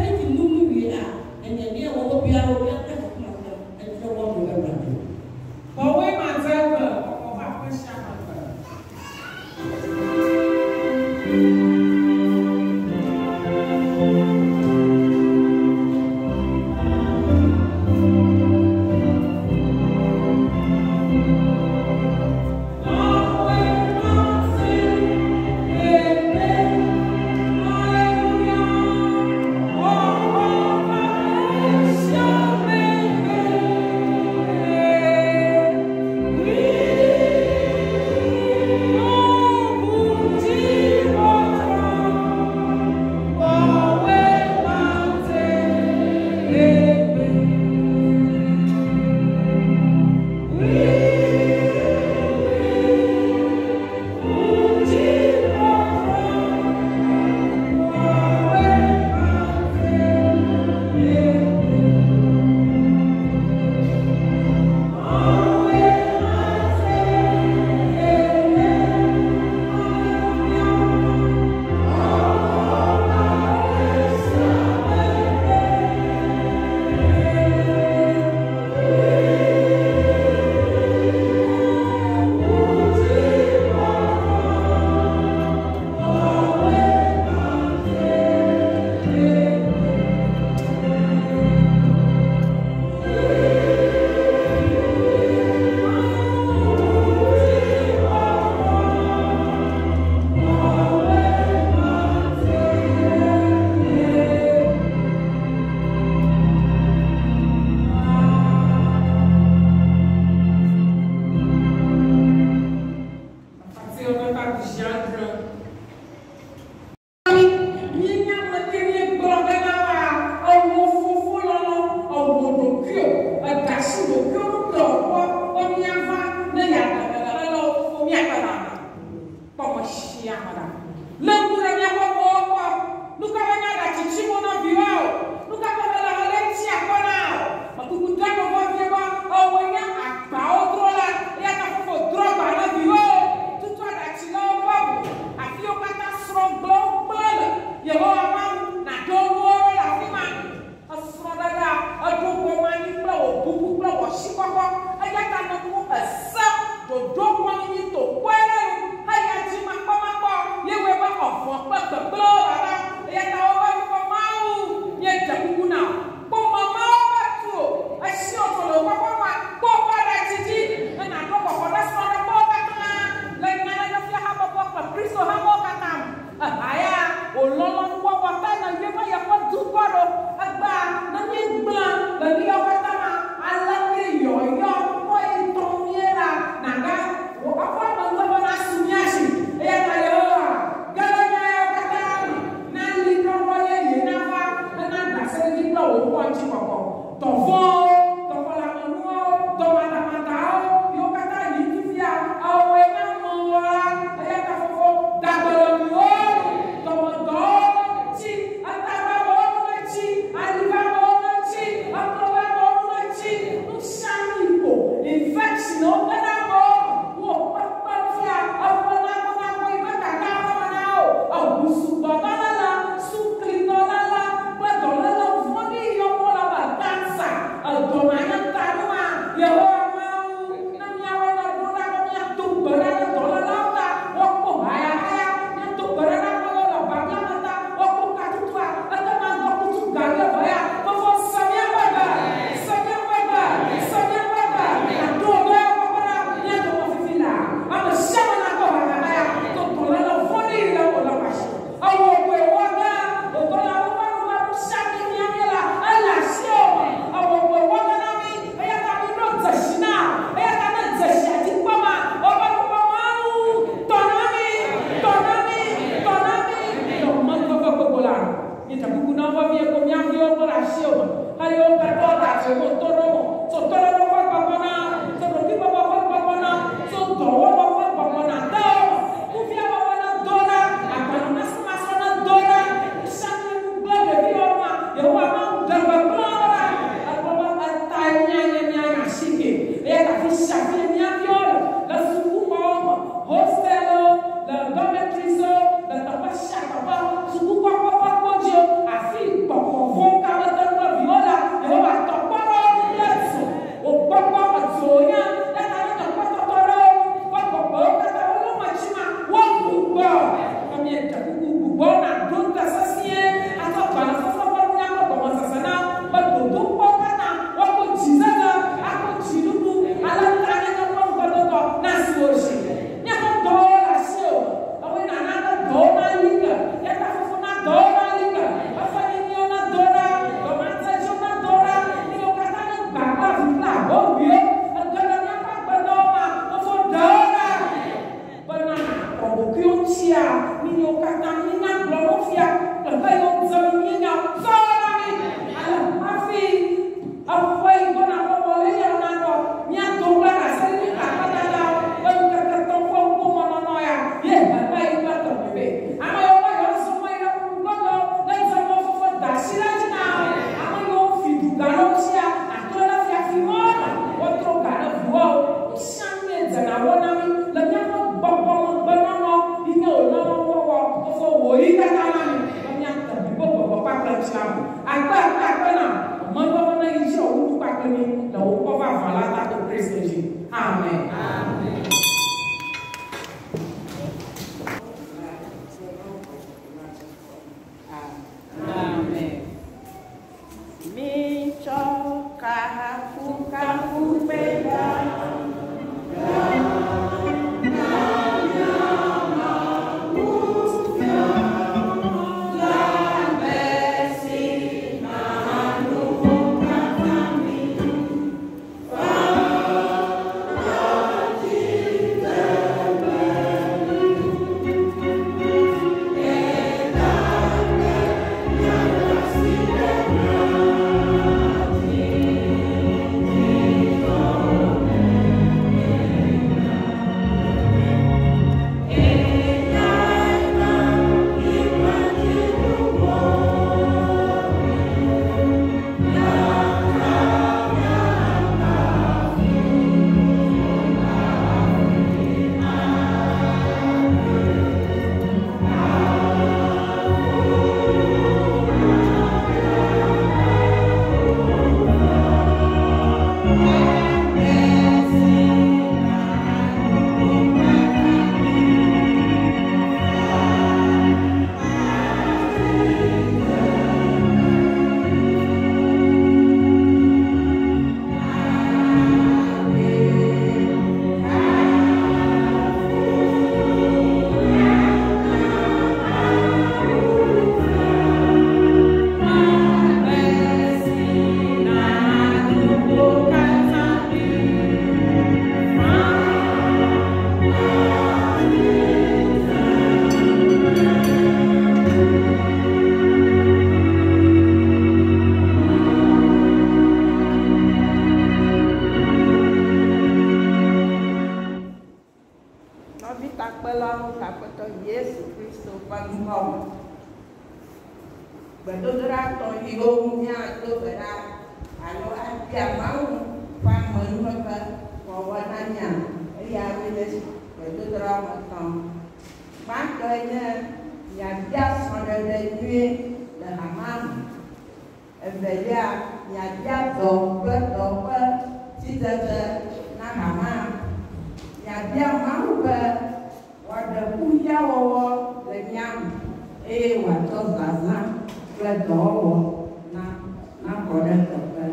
Bedodra to higo nya to bera alo atia mau pamen maka wawananya ya wis bedodra matang makanya ya jas model duwe le hamam ebelia ya jato bedope cita na hamam ya dia mau be wada punya wawo le nyam wato zaza Dowo na kode tope.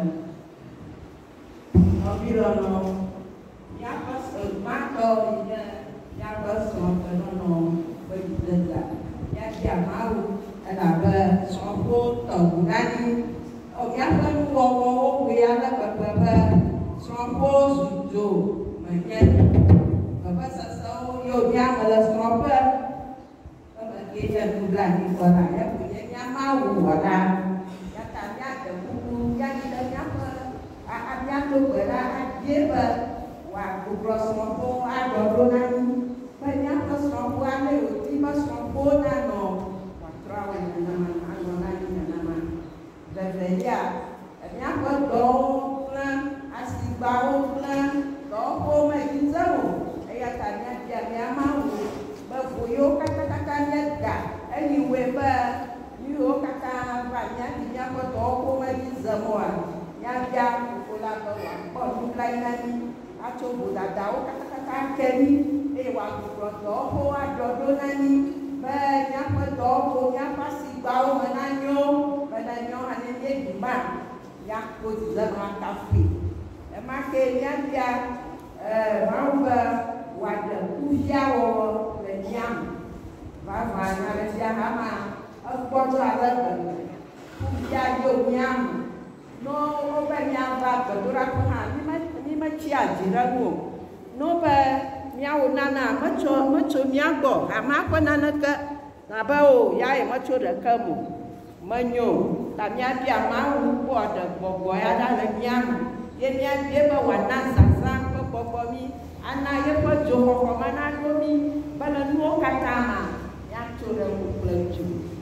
Obirono ya pas mato ya pas no bejeda. Ya dia mau ada sopo tongani. O ya kan wo ya la baba sopo sujo. Makan baba sasau yo dia malas sopo. Baba dia bulan di kota ya. Mau wala ya tanya ada buku yang kita nyapa aatnya tu bera jeba wa kubro sompo ada donan banyak sompo ada uti mas sompo nano wa trawe nama nama Deveria nyapa dona asli bau plan topo mai kinzamo ya tanya dia mau bafuyo kata-katanya dah anyway Yo kata banyak dia berdoa lagi semua. Yang dia pula bawa mulai nanti. Acu budak tahu kata-kata kini. Waktu berdoa ada nanti. Banyak berdoa yang pasti bawa menanyo hanya dia gimana. Yang pun zaman kafir. Makanya dia mau wadah usia lenyam. Bapak harus hama. Aku ada punya nyam, no nyam apa berdurang ni macam jiragu, no miau nana macam miago, ama apa nana ke, ngabau ya macam rekamu, menyo, tamnya dia mau buat bobo ada nyam, dia bawa nasa sang bobo mi, anak dia berjodoh kemana mi, balan kata ma, yang curang pelaju.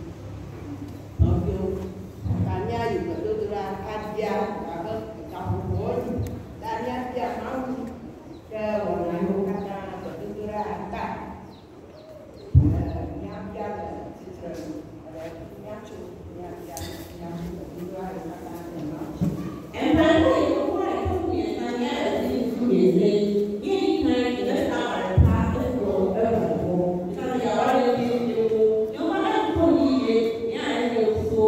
Tanya juga dudra aja apa kampung tanya dia mau ke orang kata dudra ata nyam dia citra ada nyacu dudra kata mau Emang itu itu biasanya di Indonesia ini kan kita tahu pakai kalau ya orang itu yang mana pun ini yang itu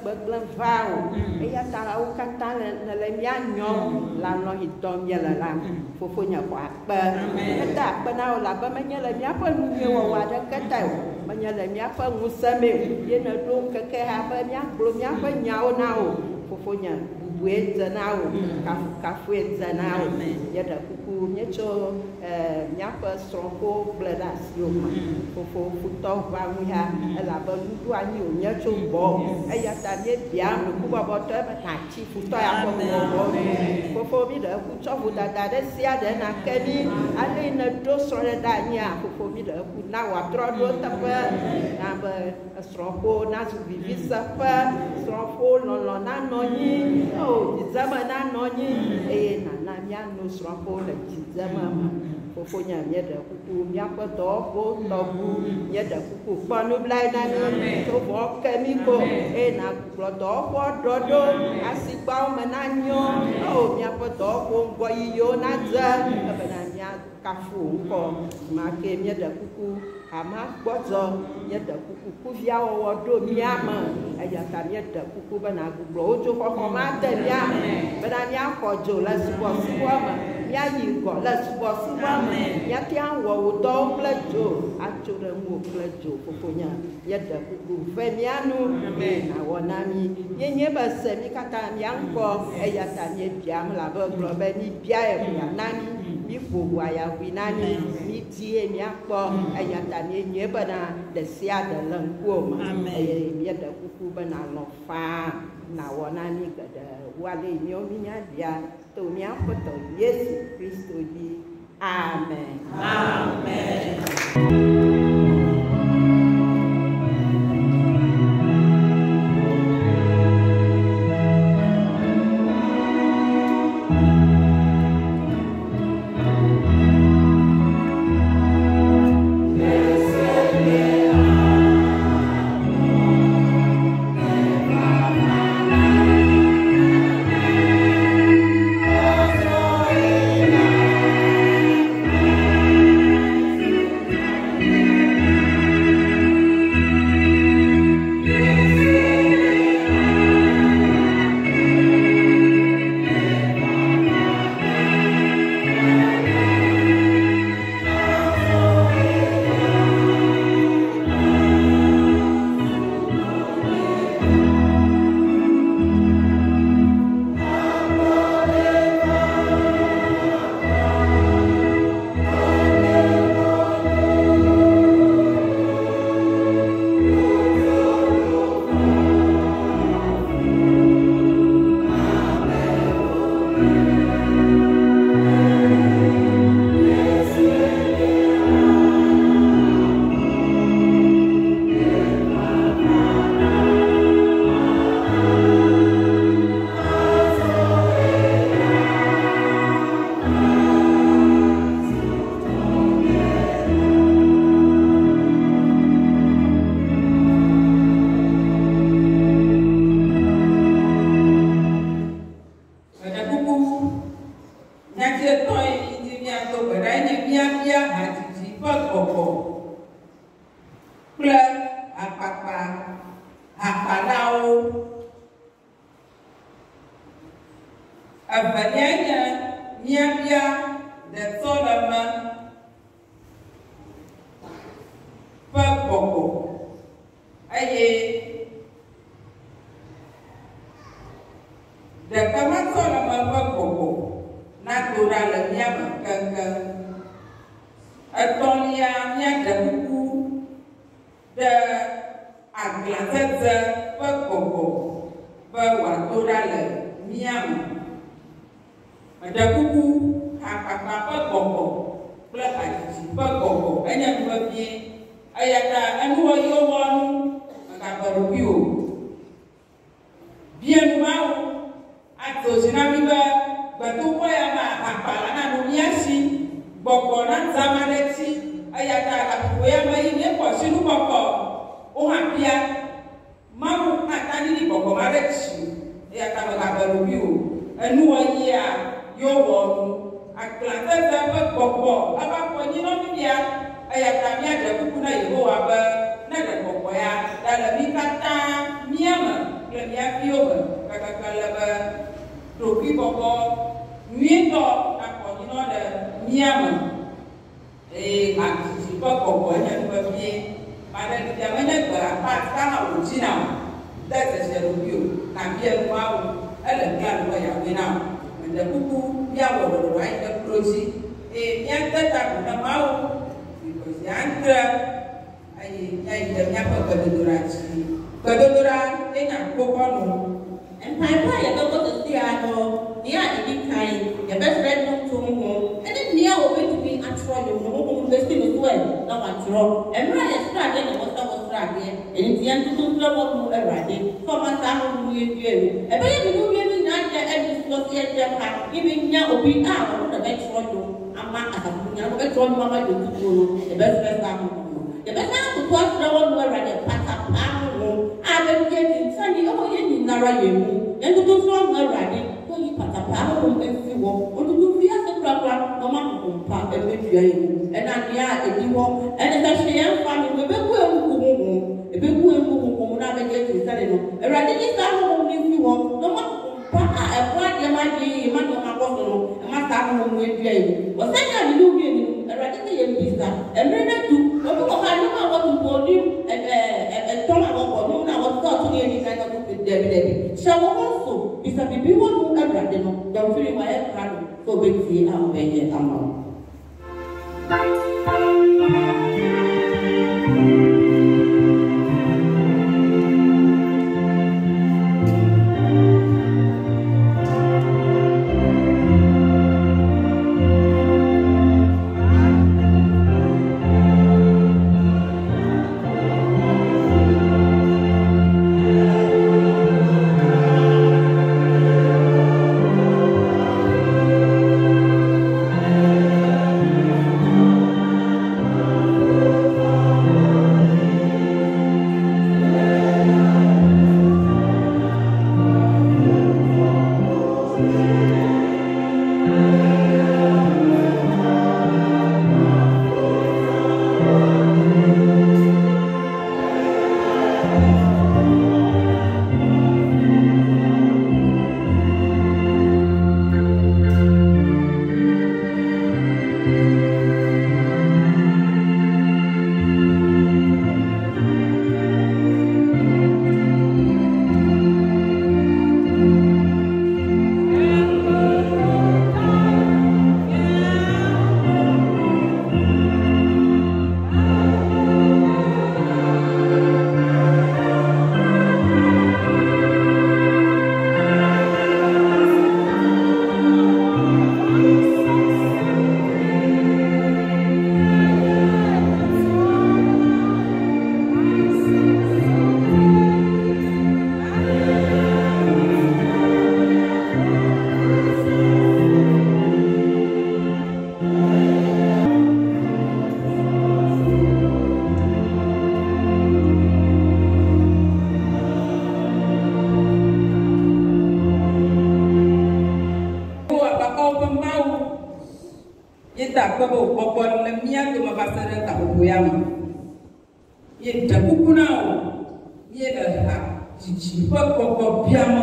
gbegblẽ va o eya ta la wo katã le mía nyɔm la nɔ hitɔ mía le la fofo nye xɔ akpe eda akpe na wo labe menye le míaƒe nu nyuie wɔwɔ aɖeke ta o menye le míaƒe ŋusẽ me o ye ne ɖo keke ha be míagblɔ míaƒe nyawo na o fofo nye bubue dze na o kafue dze na o ye ɖe kuku míetso míaƒe srɔ̃ƒo gblẽ ɖe asi o me fofo futɔ va ŋu ya elabe nuɖu anyi o nye tso gbɔ eya ta míebia nukubɔbɔtɔ ebe natsi futɔ ya ƒe wɔwɔ fofo mi ɖe ku tsɔ vodada ɖe sia ɖe na ke mi ale yi ne ɖo srɔ̃ɖeɖe anyia fofo mi ɖe ku na wòatrɔ ɖo teƒe na be srɔ̃ƒo nazu viviseƒe srɔ̃ƒo lɔlɔ nanɔ anyi o dzidzeme nanɔ anyi eye nana míano srɔ̃ƒo le dzidzeme me fofo nye míeɖe kuku míaƒe dɔwɔƒo tɔʋu míeɖe kuku kpɔ nublanui na mí tso vɔ ke mí ko eye nàgblɔ dɔwɔƒoa ɖɔ ɖo asigbawo me nanyo o míaƒe dɔwɔƒo ŋgɔ yiyiwo nadze ebena míakafu ŋkɔ make míeɖe kuku ama gbɔdzɔ míeɖe kuku kuvia wɔwɔ ɖo míame eya ta míeɖe kuku bena gbugbɔ wodzo xɔxɔ ma de míame bena míaxɔ dzo le subɔsubɔ me míayi ŋgɔ le subɔsubɔ me míatia wɔ wò dɔwo kple dzo atso ɖe ŋuwò kple dzo fofonya míeɖe kuku ve míanu nawɔ na mí míenye be se mí katã mía ŋkɔ eya ta míebiam labe gblɔ be míbia eʋua na mí míƒo ʋua ya ʋui na mí mídie míakpɔ eya ta míenye bena ɖe sia ɖe le ŋkuwòme eye míeɖe kuku bena lɔ faa nawɔ na mí geɖe wale míawo míabia to míaƒe tɔ Yesu Kristo dzi amen. Amen. mia bio kaka ba roki bobo miendo akọ ni no de miama akisi bobo nya ba bi ba de dia menya gba pa ka ha o jina da se se robio na bi e wa o ele plan wa ya we na de kuku ya wo do right the proji mia tata na ma o because yantra ai de nya pa Kadodora enya kokọ no empaipa ya dogo to ti ano ni a di kai ya best friend no to mo ene ni a wo betumi atro yo no mo best no to e na wa tro emra ya stra de no wo stra de ene ti an to tro wo mu erade so ma ta no mu ye ye e be ye no ye ni na de e ni so ti e de ha ni bi nya obi a wo na be tro yo ama aka mu nya wo be tro yo mama yo to no e best friend ta mo e be na to tro wo mu erade pata pa mo Abengeni sani omo yeni nara yemu endo to so ngarade ko yi patapa ho mfi wo odudu fi ase kwakwa no ma kompa ebedua yemu ena dia edi wo ene ta hye yan fa ni bebeku enku na beje ti sane no erade ni sa ho ni fi wo no ma kompa a ebwa dia ma di ma no ma boso no ma ta ho mu edua yemu o sanya ni lu bi ni erade ti yem bisa emre na du obi ko ha no ma wo tu bo ni toma wo ko no na wo to to ni ni kan ko debi sha wo so bisa bibi wo no erade no don firi wa e kan ko be ti am be ye ama babo bobon le mia ke mabasara ta boyama ye takukuna ye da ha jiji babo biama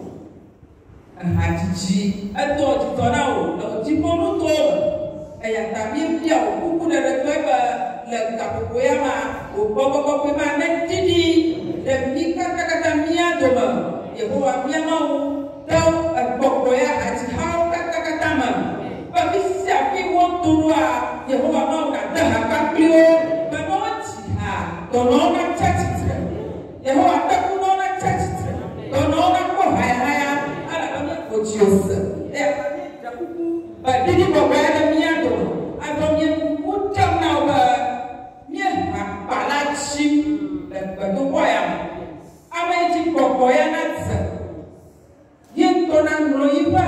ha jiji ato tona o lo jipono to aya tabi bia o kukuna da toba le ta boyama o babo pe ma na tidi le mika kata mia do ba ye ho biama o tau babo ya ati ha kata ma Babisi afi won turua Yehova mau kada hakapio baboti ha donona chachitre Yehova takunona chachitre donona ko haya ala kama kochiosa jakuku badini bobaya na miado adomye kukuta na wa mie palachi bado boya amaji boboya na tsa yentona mloyiba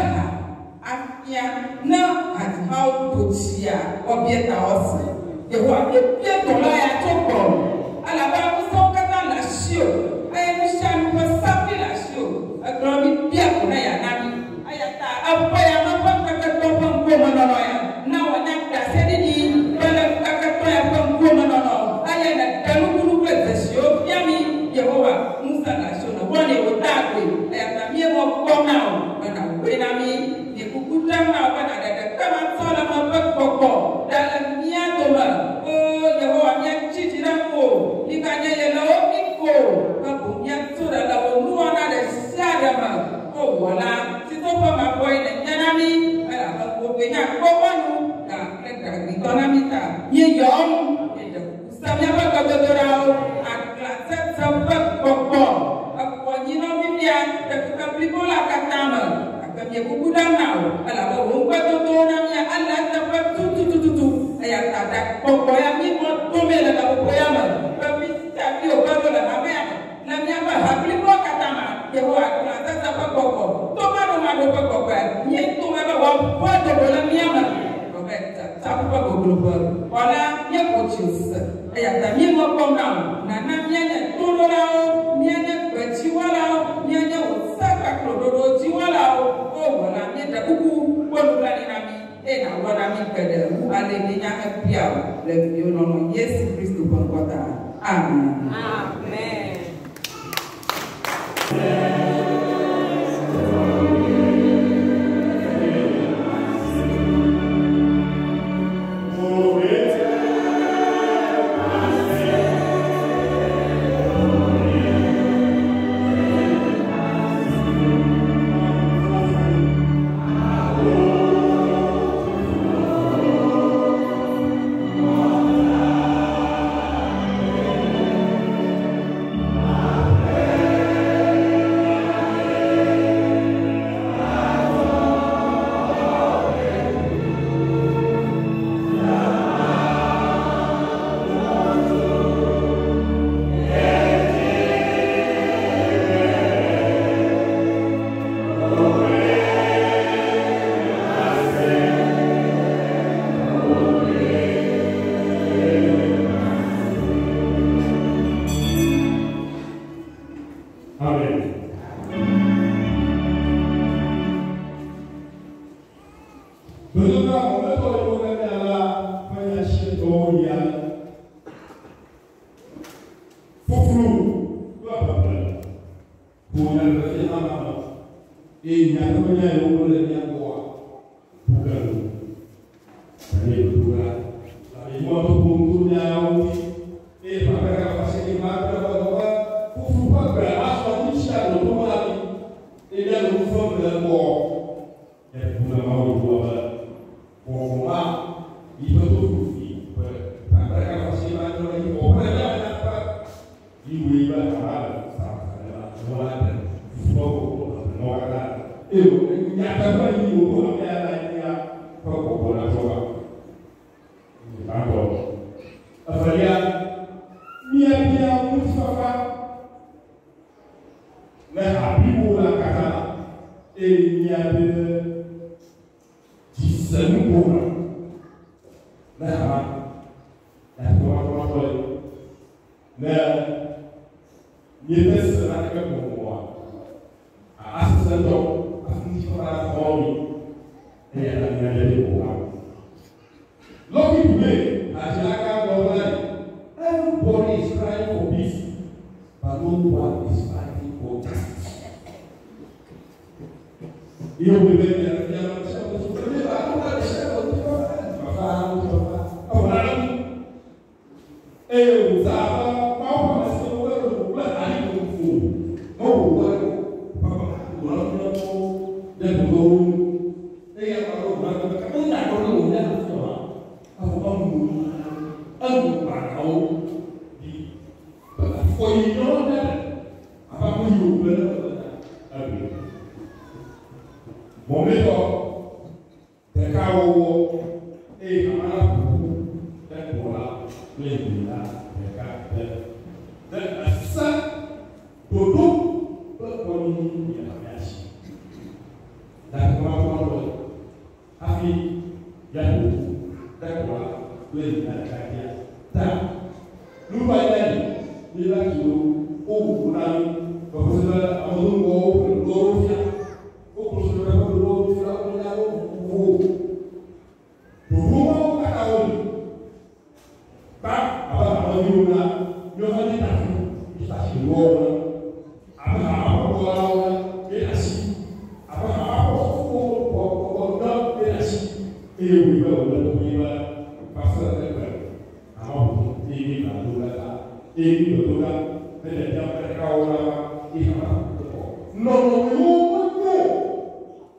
ya na at how to see obieta ose ye wa bia tola ya toko ala ba so kata la shio aya ni sham ko sabi la shio agromi bia kuna ya nami aya ta apa ya mapa kata to pangko manono ya na wanya da sedini bala kata to ya pangko manono aya na dalu kulu kweza shio yami ye wa musa la shio na wone wota Ye yom samia ba ka dorao akla sampa popo akwa nyino mimia ka blibola katama akamye kukudana ala ba wongwa totona mia ala tapa tu aya tada popo ya mi mo tomela ka popo ya ma ba mi ta bio ba la ma ya la mia ba hablibo katama ye ho akla tapa popo to ma no ma do popo nye to ma ba wa kwa to la mia ma Tapa global. Wala mia coaches. Aya tamia mo kona. Nana mia na tolorao, mia na kwachiwalao, mia na usaka klododo jiwalao. Oh wala mia da kuku wala ni nami. Na wala mi kede. Ale ni nyaka pia. Le bio no Yesu Kristo kwa kota. Amen. Amen.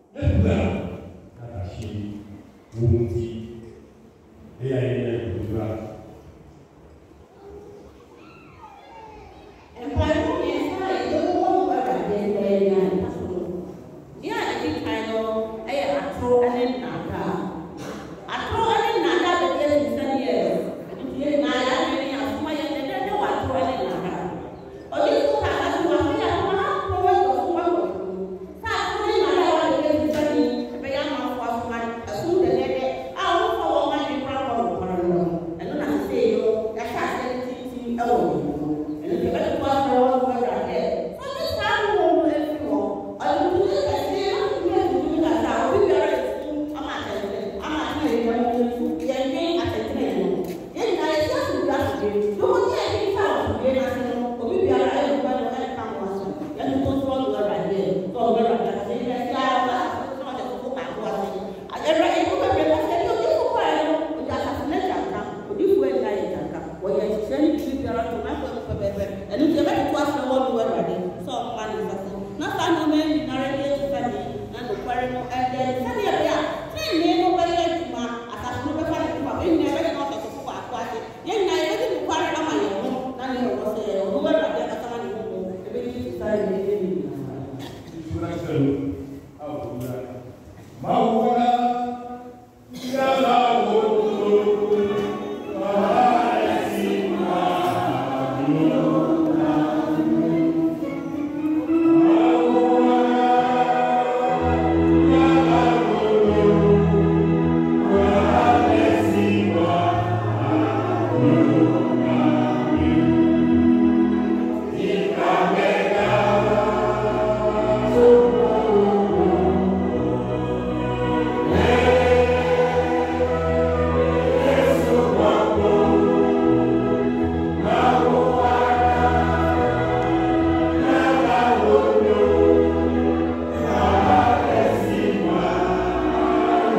Mungu. Yeye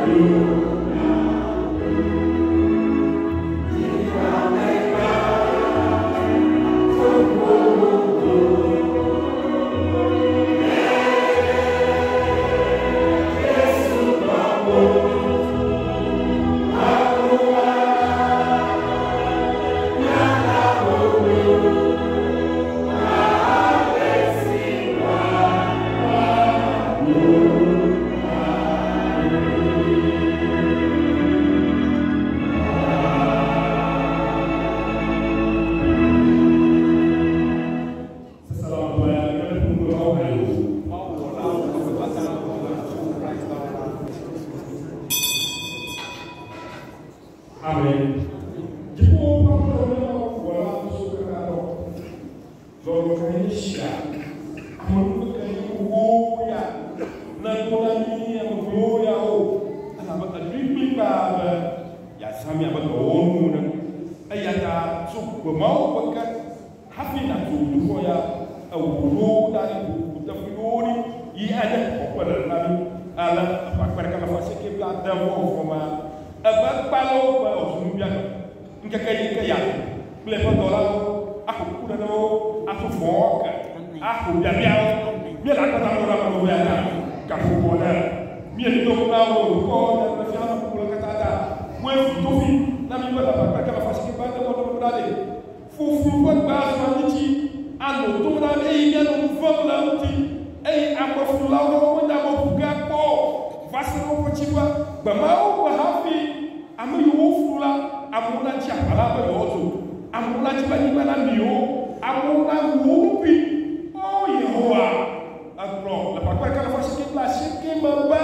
Amen. Jiko pamalo wala sukaro. Lolo kanisha. Amundu kai uya. Na kolani amuya o. Ana bata dribbling ba ya sami abata wonu na. Ayata su bamau baka hafi na tu ya awuro dari tafidori yi ada opala nami ala pakpar kala fasike bla davo foma aba palo ba osumbiya nke kai ya ble pa dola aku kuda no aku foka aku biya mi la ka na ora ko ya na ka fu bona mi ni do na o ko na na fa ko la ka ta mo to fi na mi ba pakpar kala fasike ba davo dale fu ba ba ma ni ano to na e ya no fu la uti e amba fu la ko na mo buga ko vasero ko chiwa ba ma o ba hafi amu yo fu la amu na cha ala ba yo to amu na chi ba ni ba na mi o amu na wupi o Yehowa agro la pa kwa kala fa ke pla ke ma ba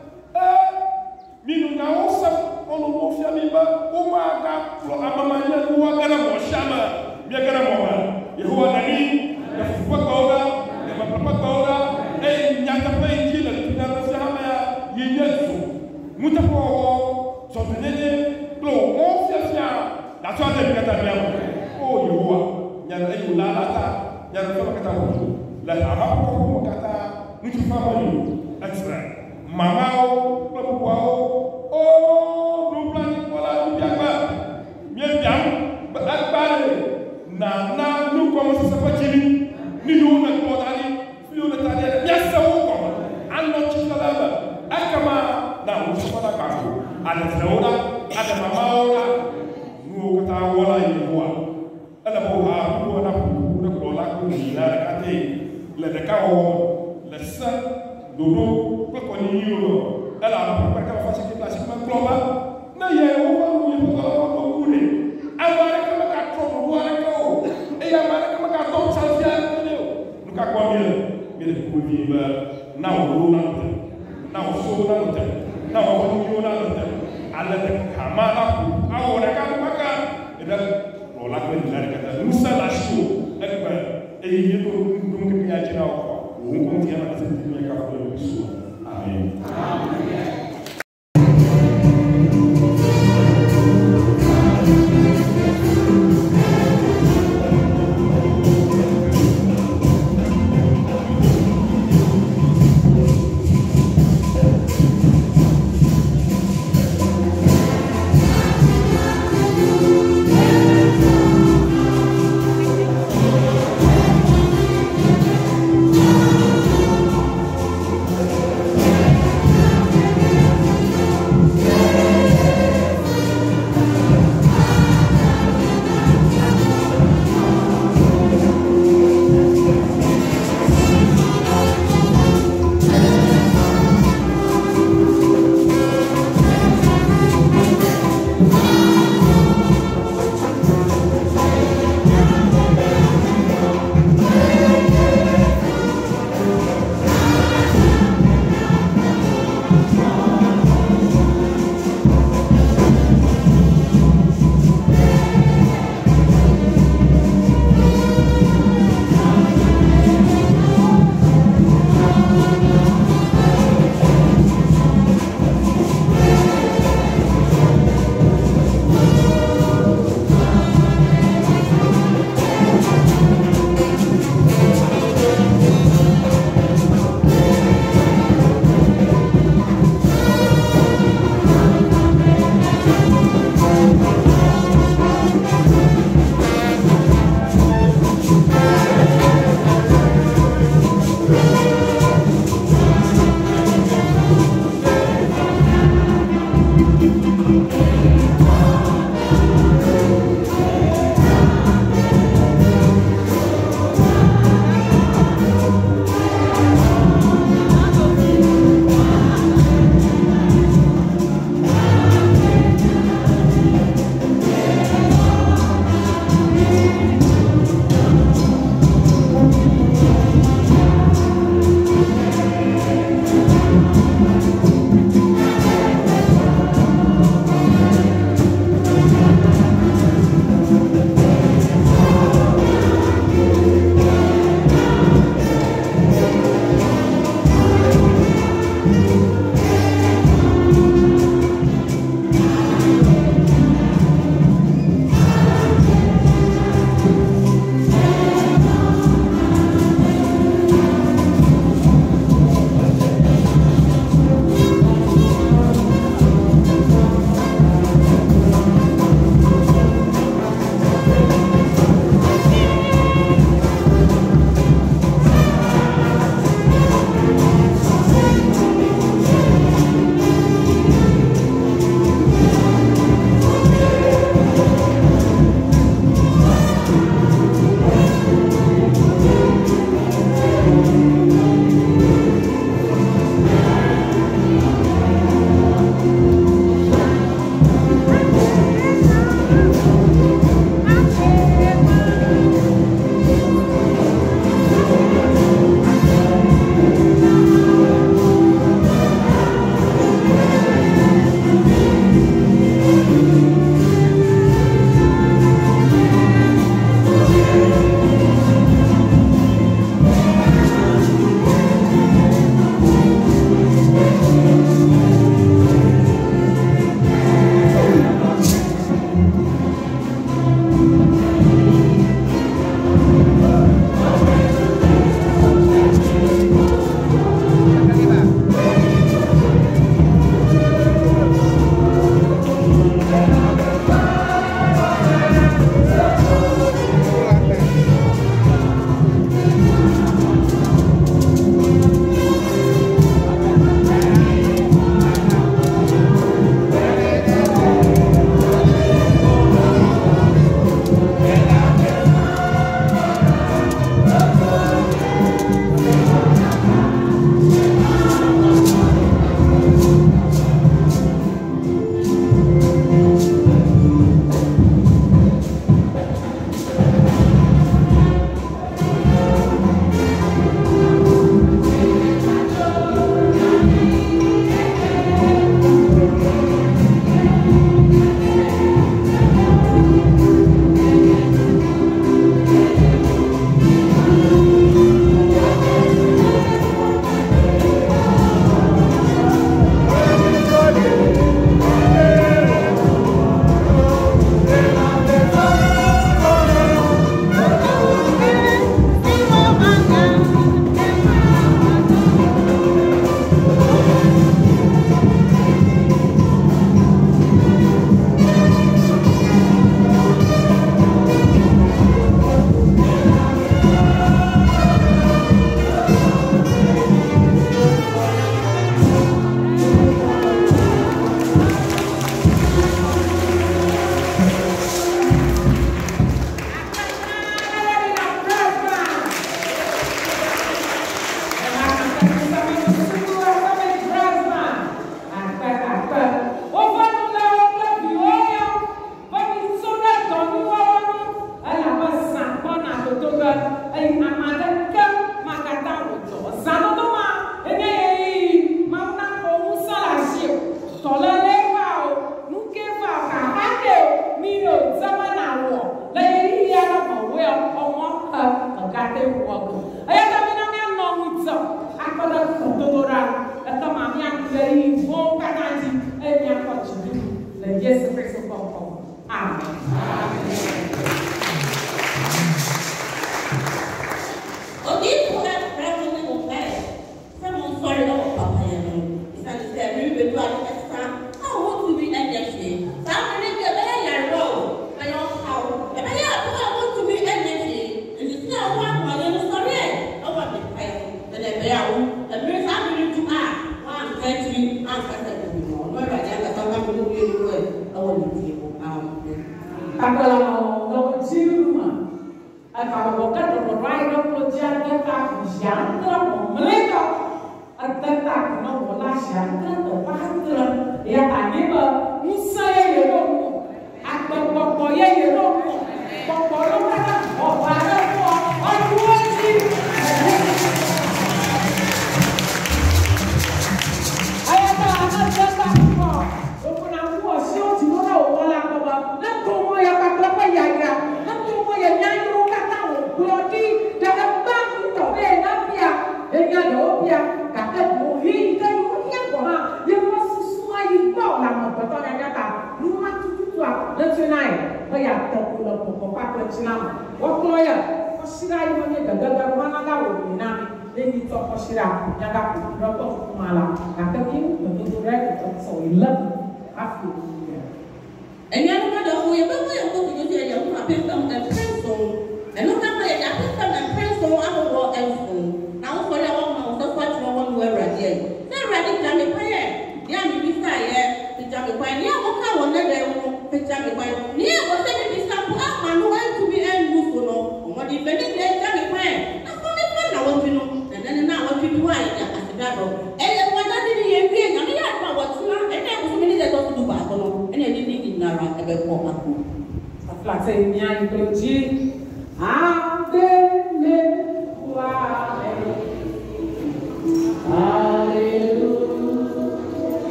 minu na osa ono mo fia mi ba o ma ga pro amama nya no ga na mo shama mi ga na mo ba Yehowa nani ya fu pa ora ya ba pa ora e nya ka pa injila na ro shama ya yesu muta po so tenene pro mo fia la so de kata bia o Yehowa nya na yu la ta nya ro kata ko la ta ha ko kata mutu fa mo ni extra mama o pro o no plan ko la du bia ba mi biam ba akbare na nu ko mo sa pa chini ni do na ko dali fi o na ta dia ya sa o ko an no chi kala ba akama na o so pa ka ko ana zaura ana mama ora nu ko ta wala yi wa ala bo ha ko na ko la ko ni la ka te le de ka o le sa do do ko ni yo ala pa ka fa se ki place ma globa na ye o wa mu ye ko ko ku ni amara ka ka tro do wala ka o e amara ka ka to sa ya ni o nu ka ko mi le ko vi ba na o ru na o so na o yo na ala de kamala ku a o ka ka ida ro la ko ni la ka musa la shu e ba e ye to dum ke ya jina o ko ko ti ya na se ni ka ko ni su amen amen. Amen. Amen.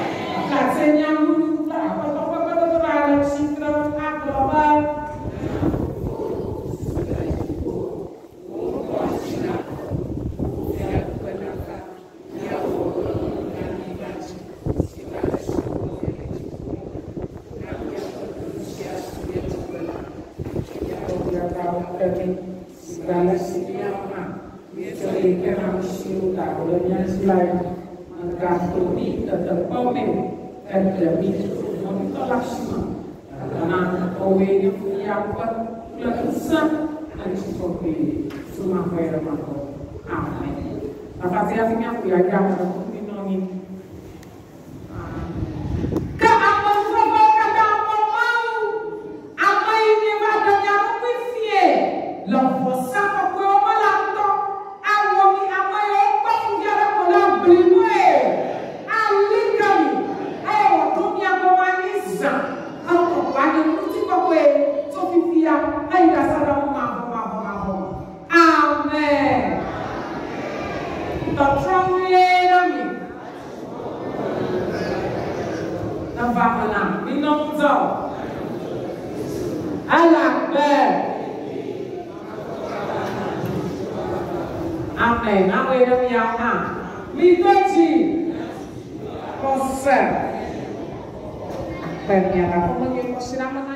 Amen. dari segala siapa jadi kerana siuta olehnya selain menggantuni terpenuhi dan demi menolak semua karena kowe yang berlebihan dan seperti semua firman amin. Apa sih artinya aku ya jangan minum Amen. Awe dam yang ha. Mitoji. Konser. Ternyata aku mengirim siram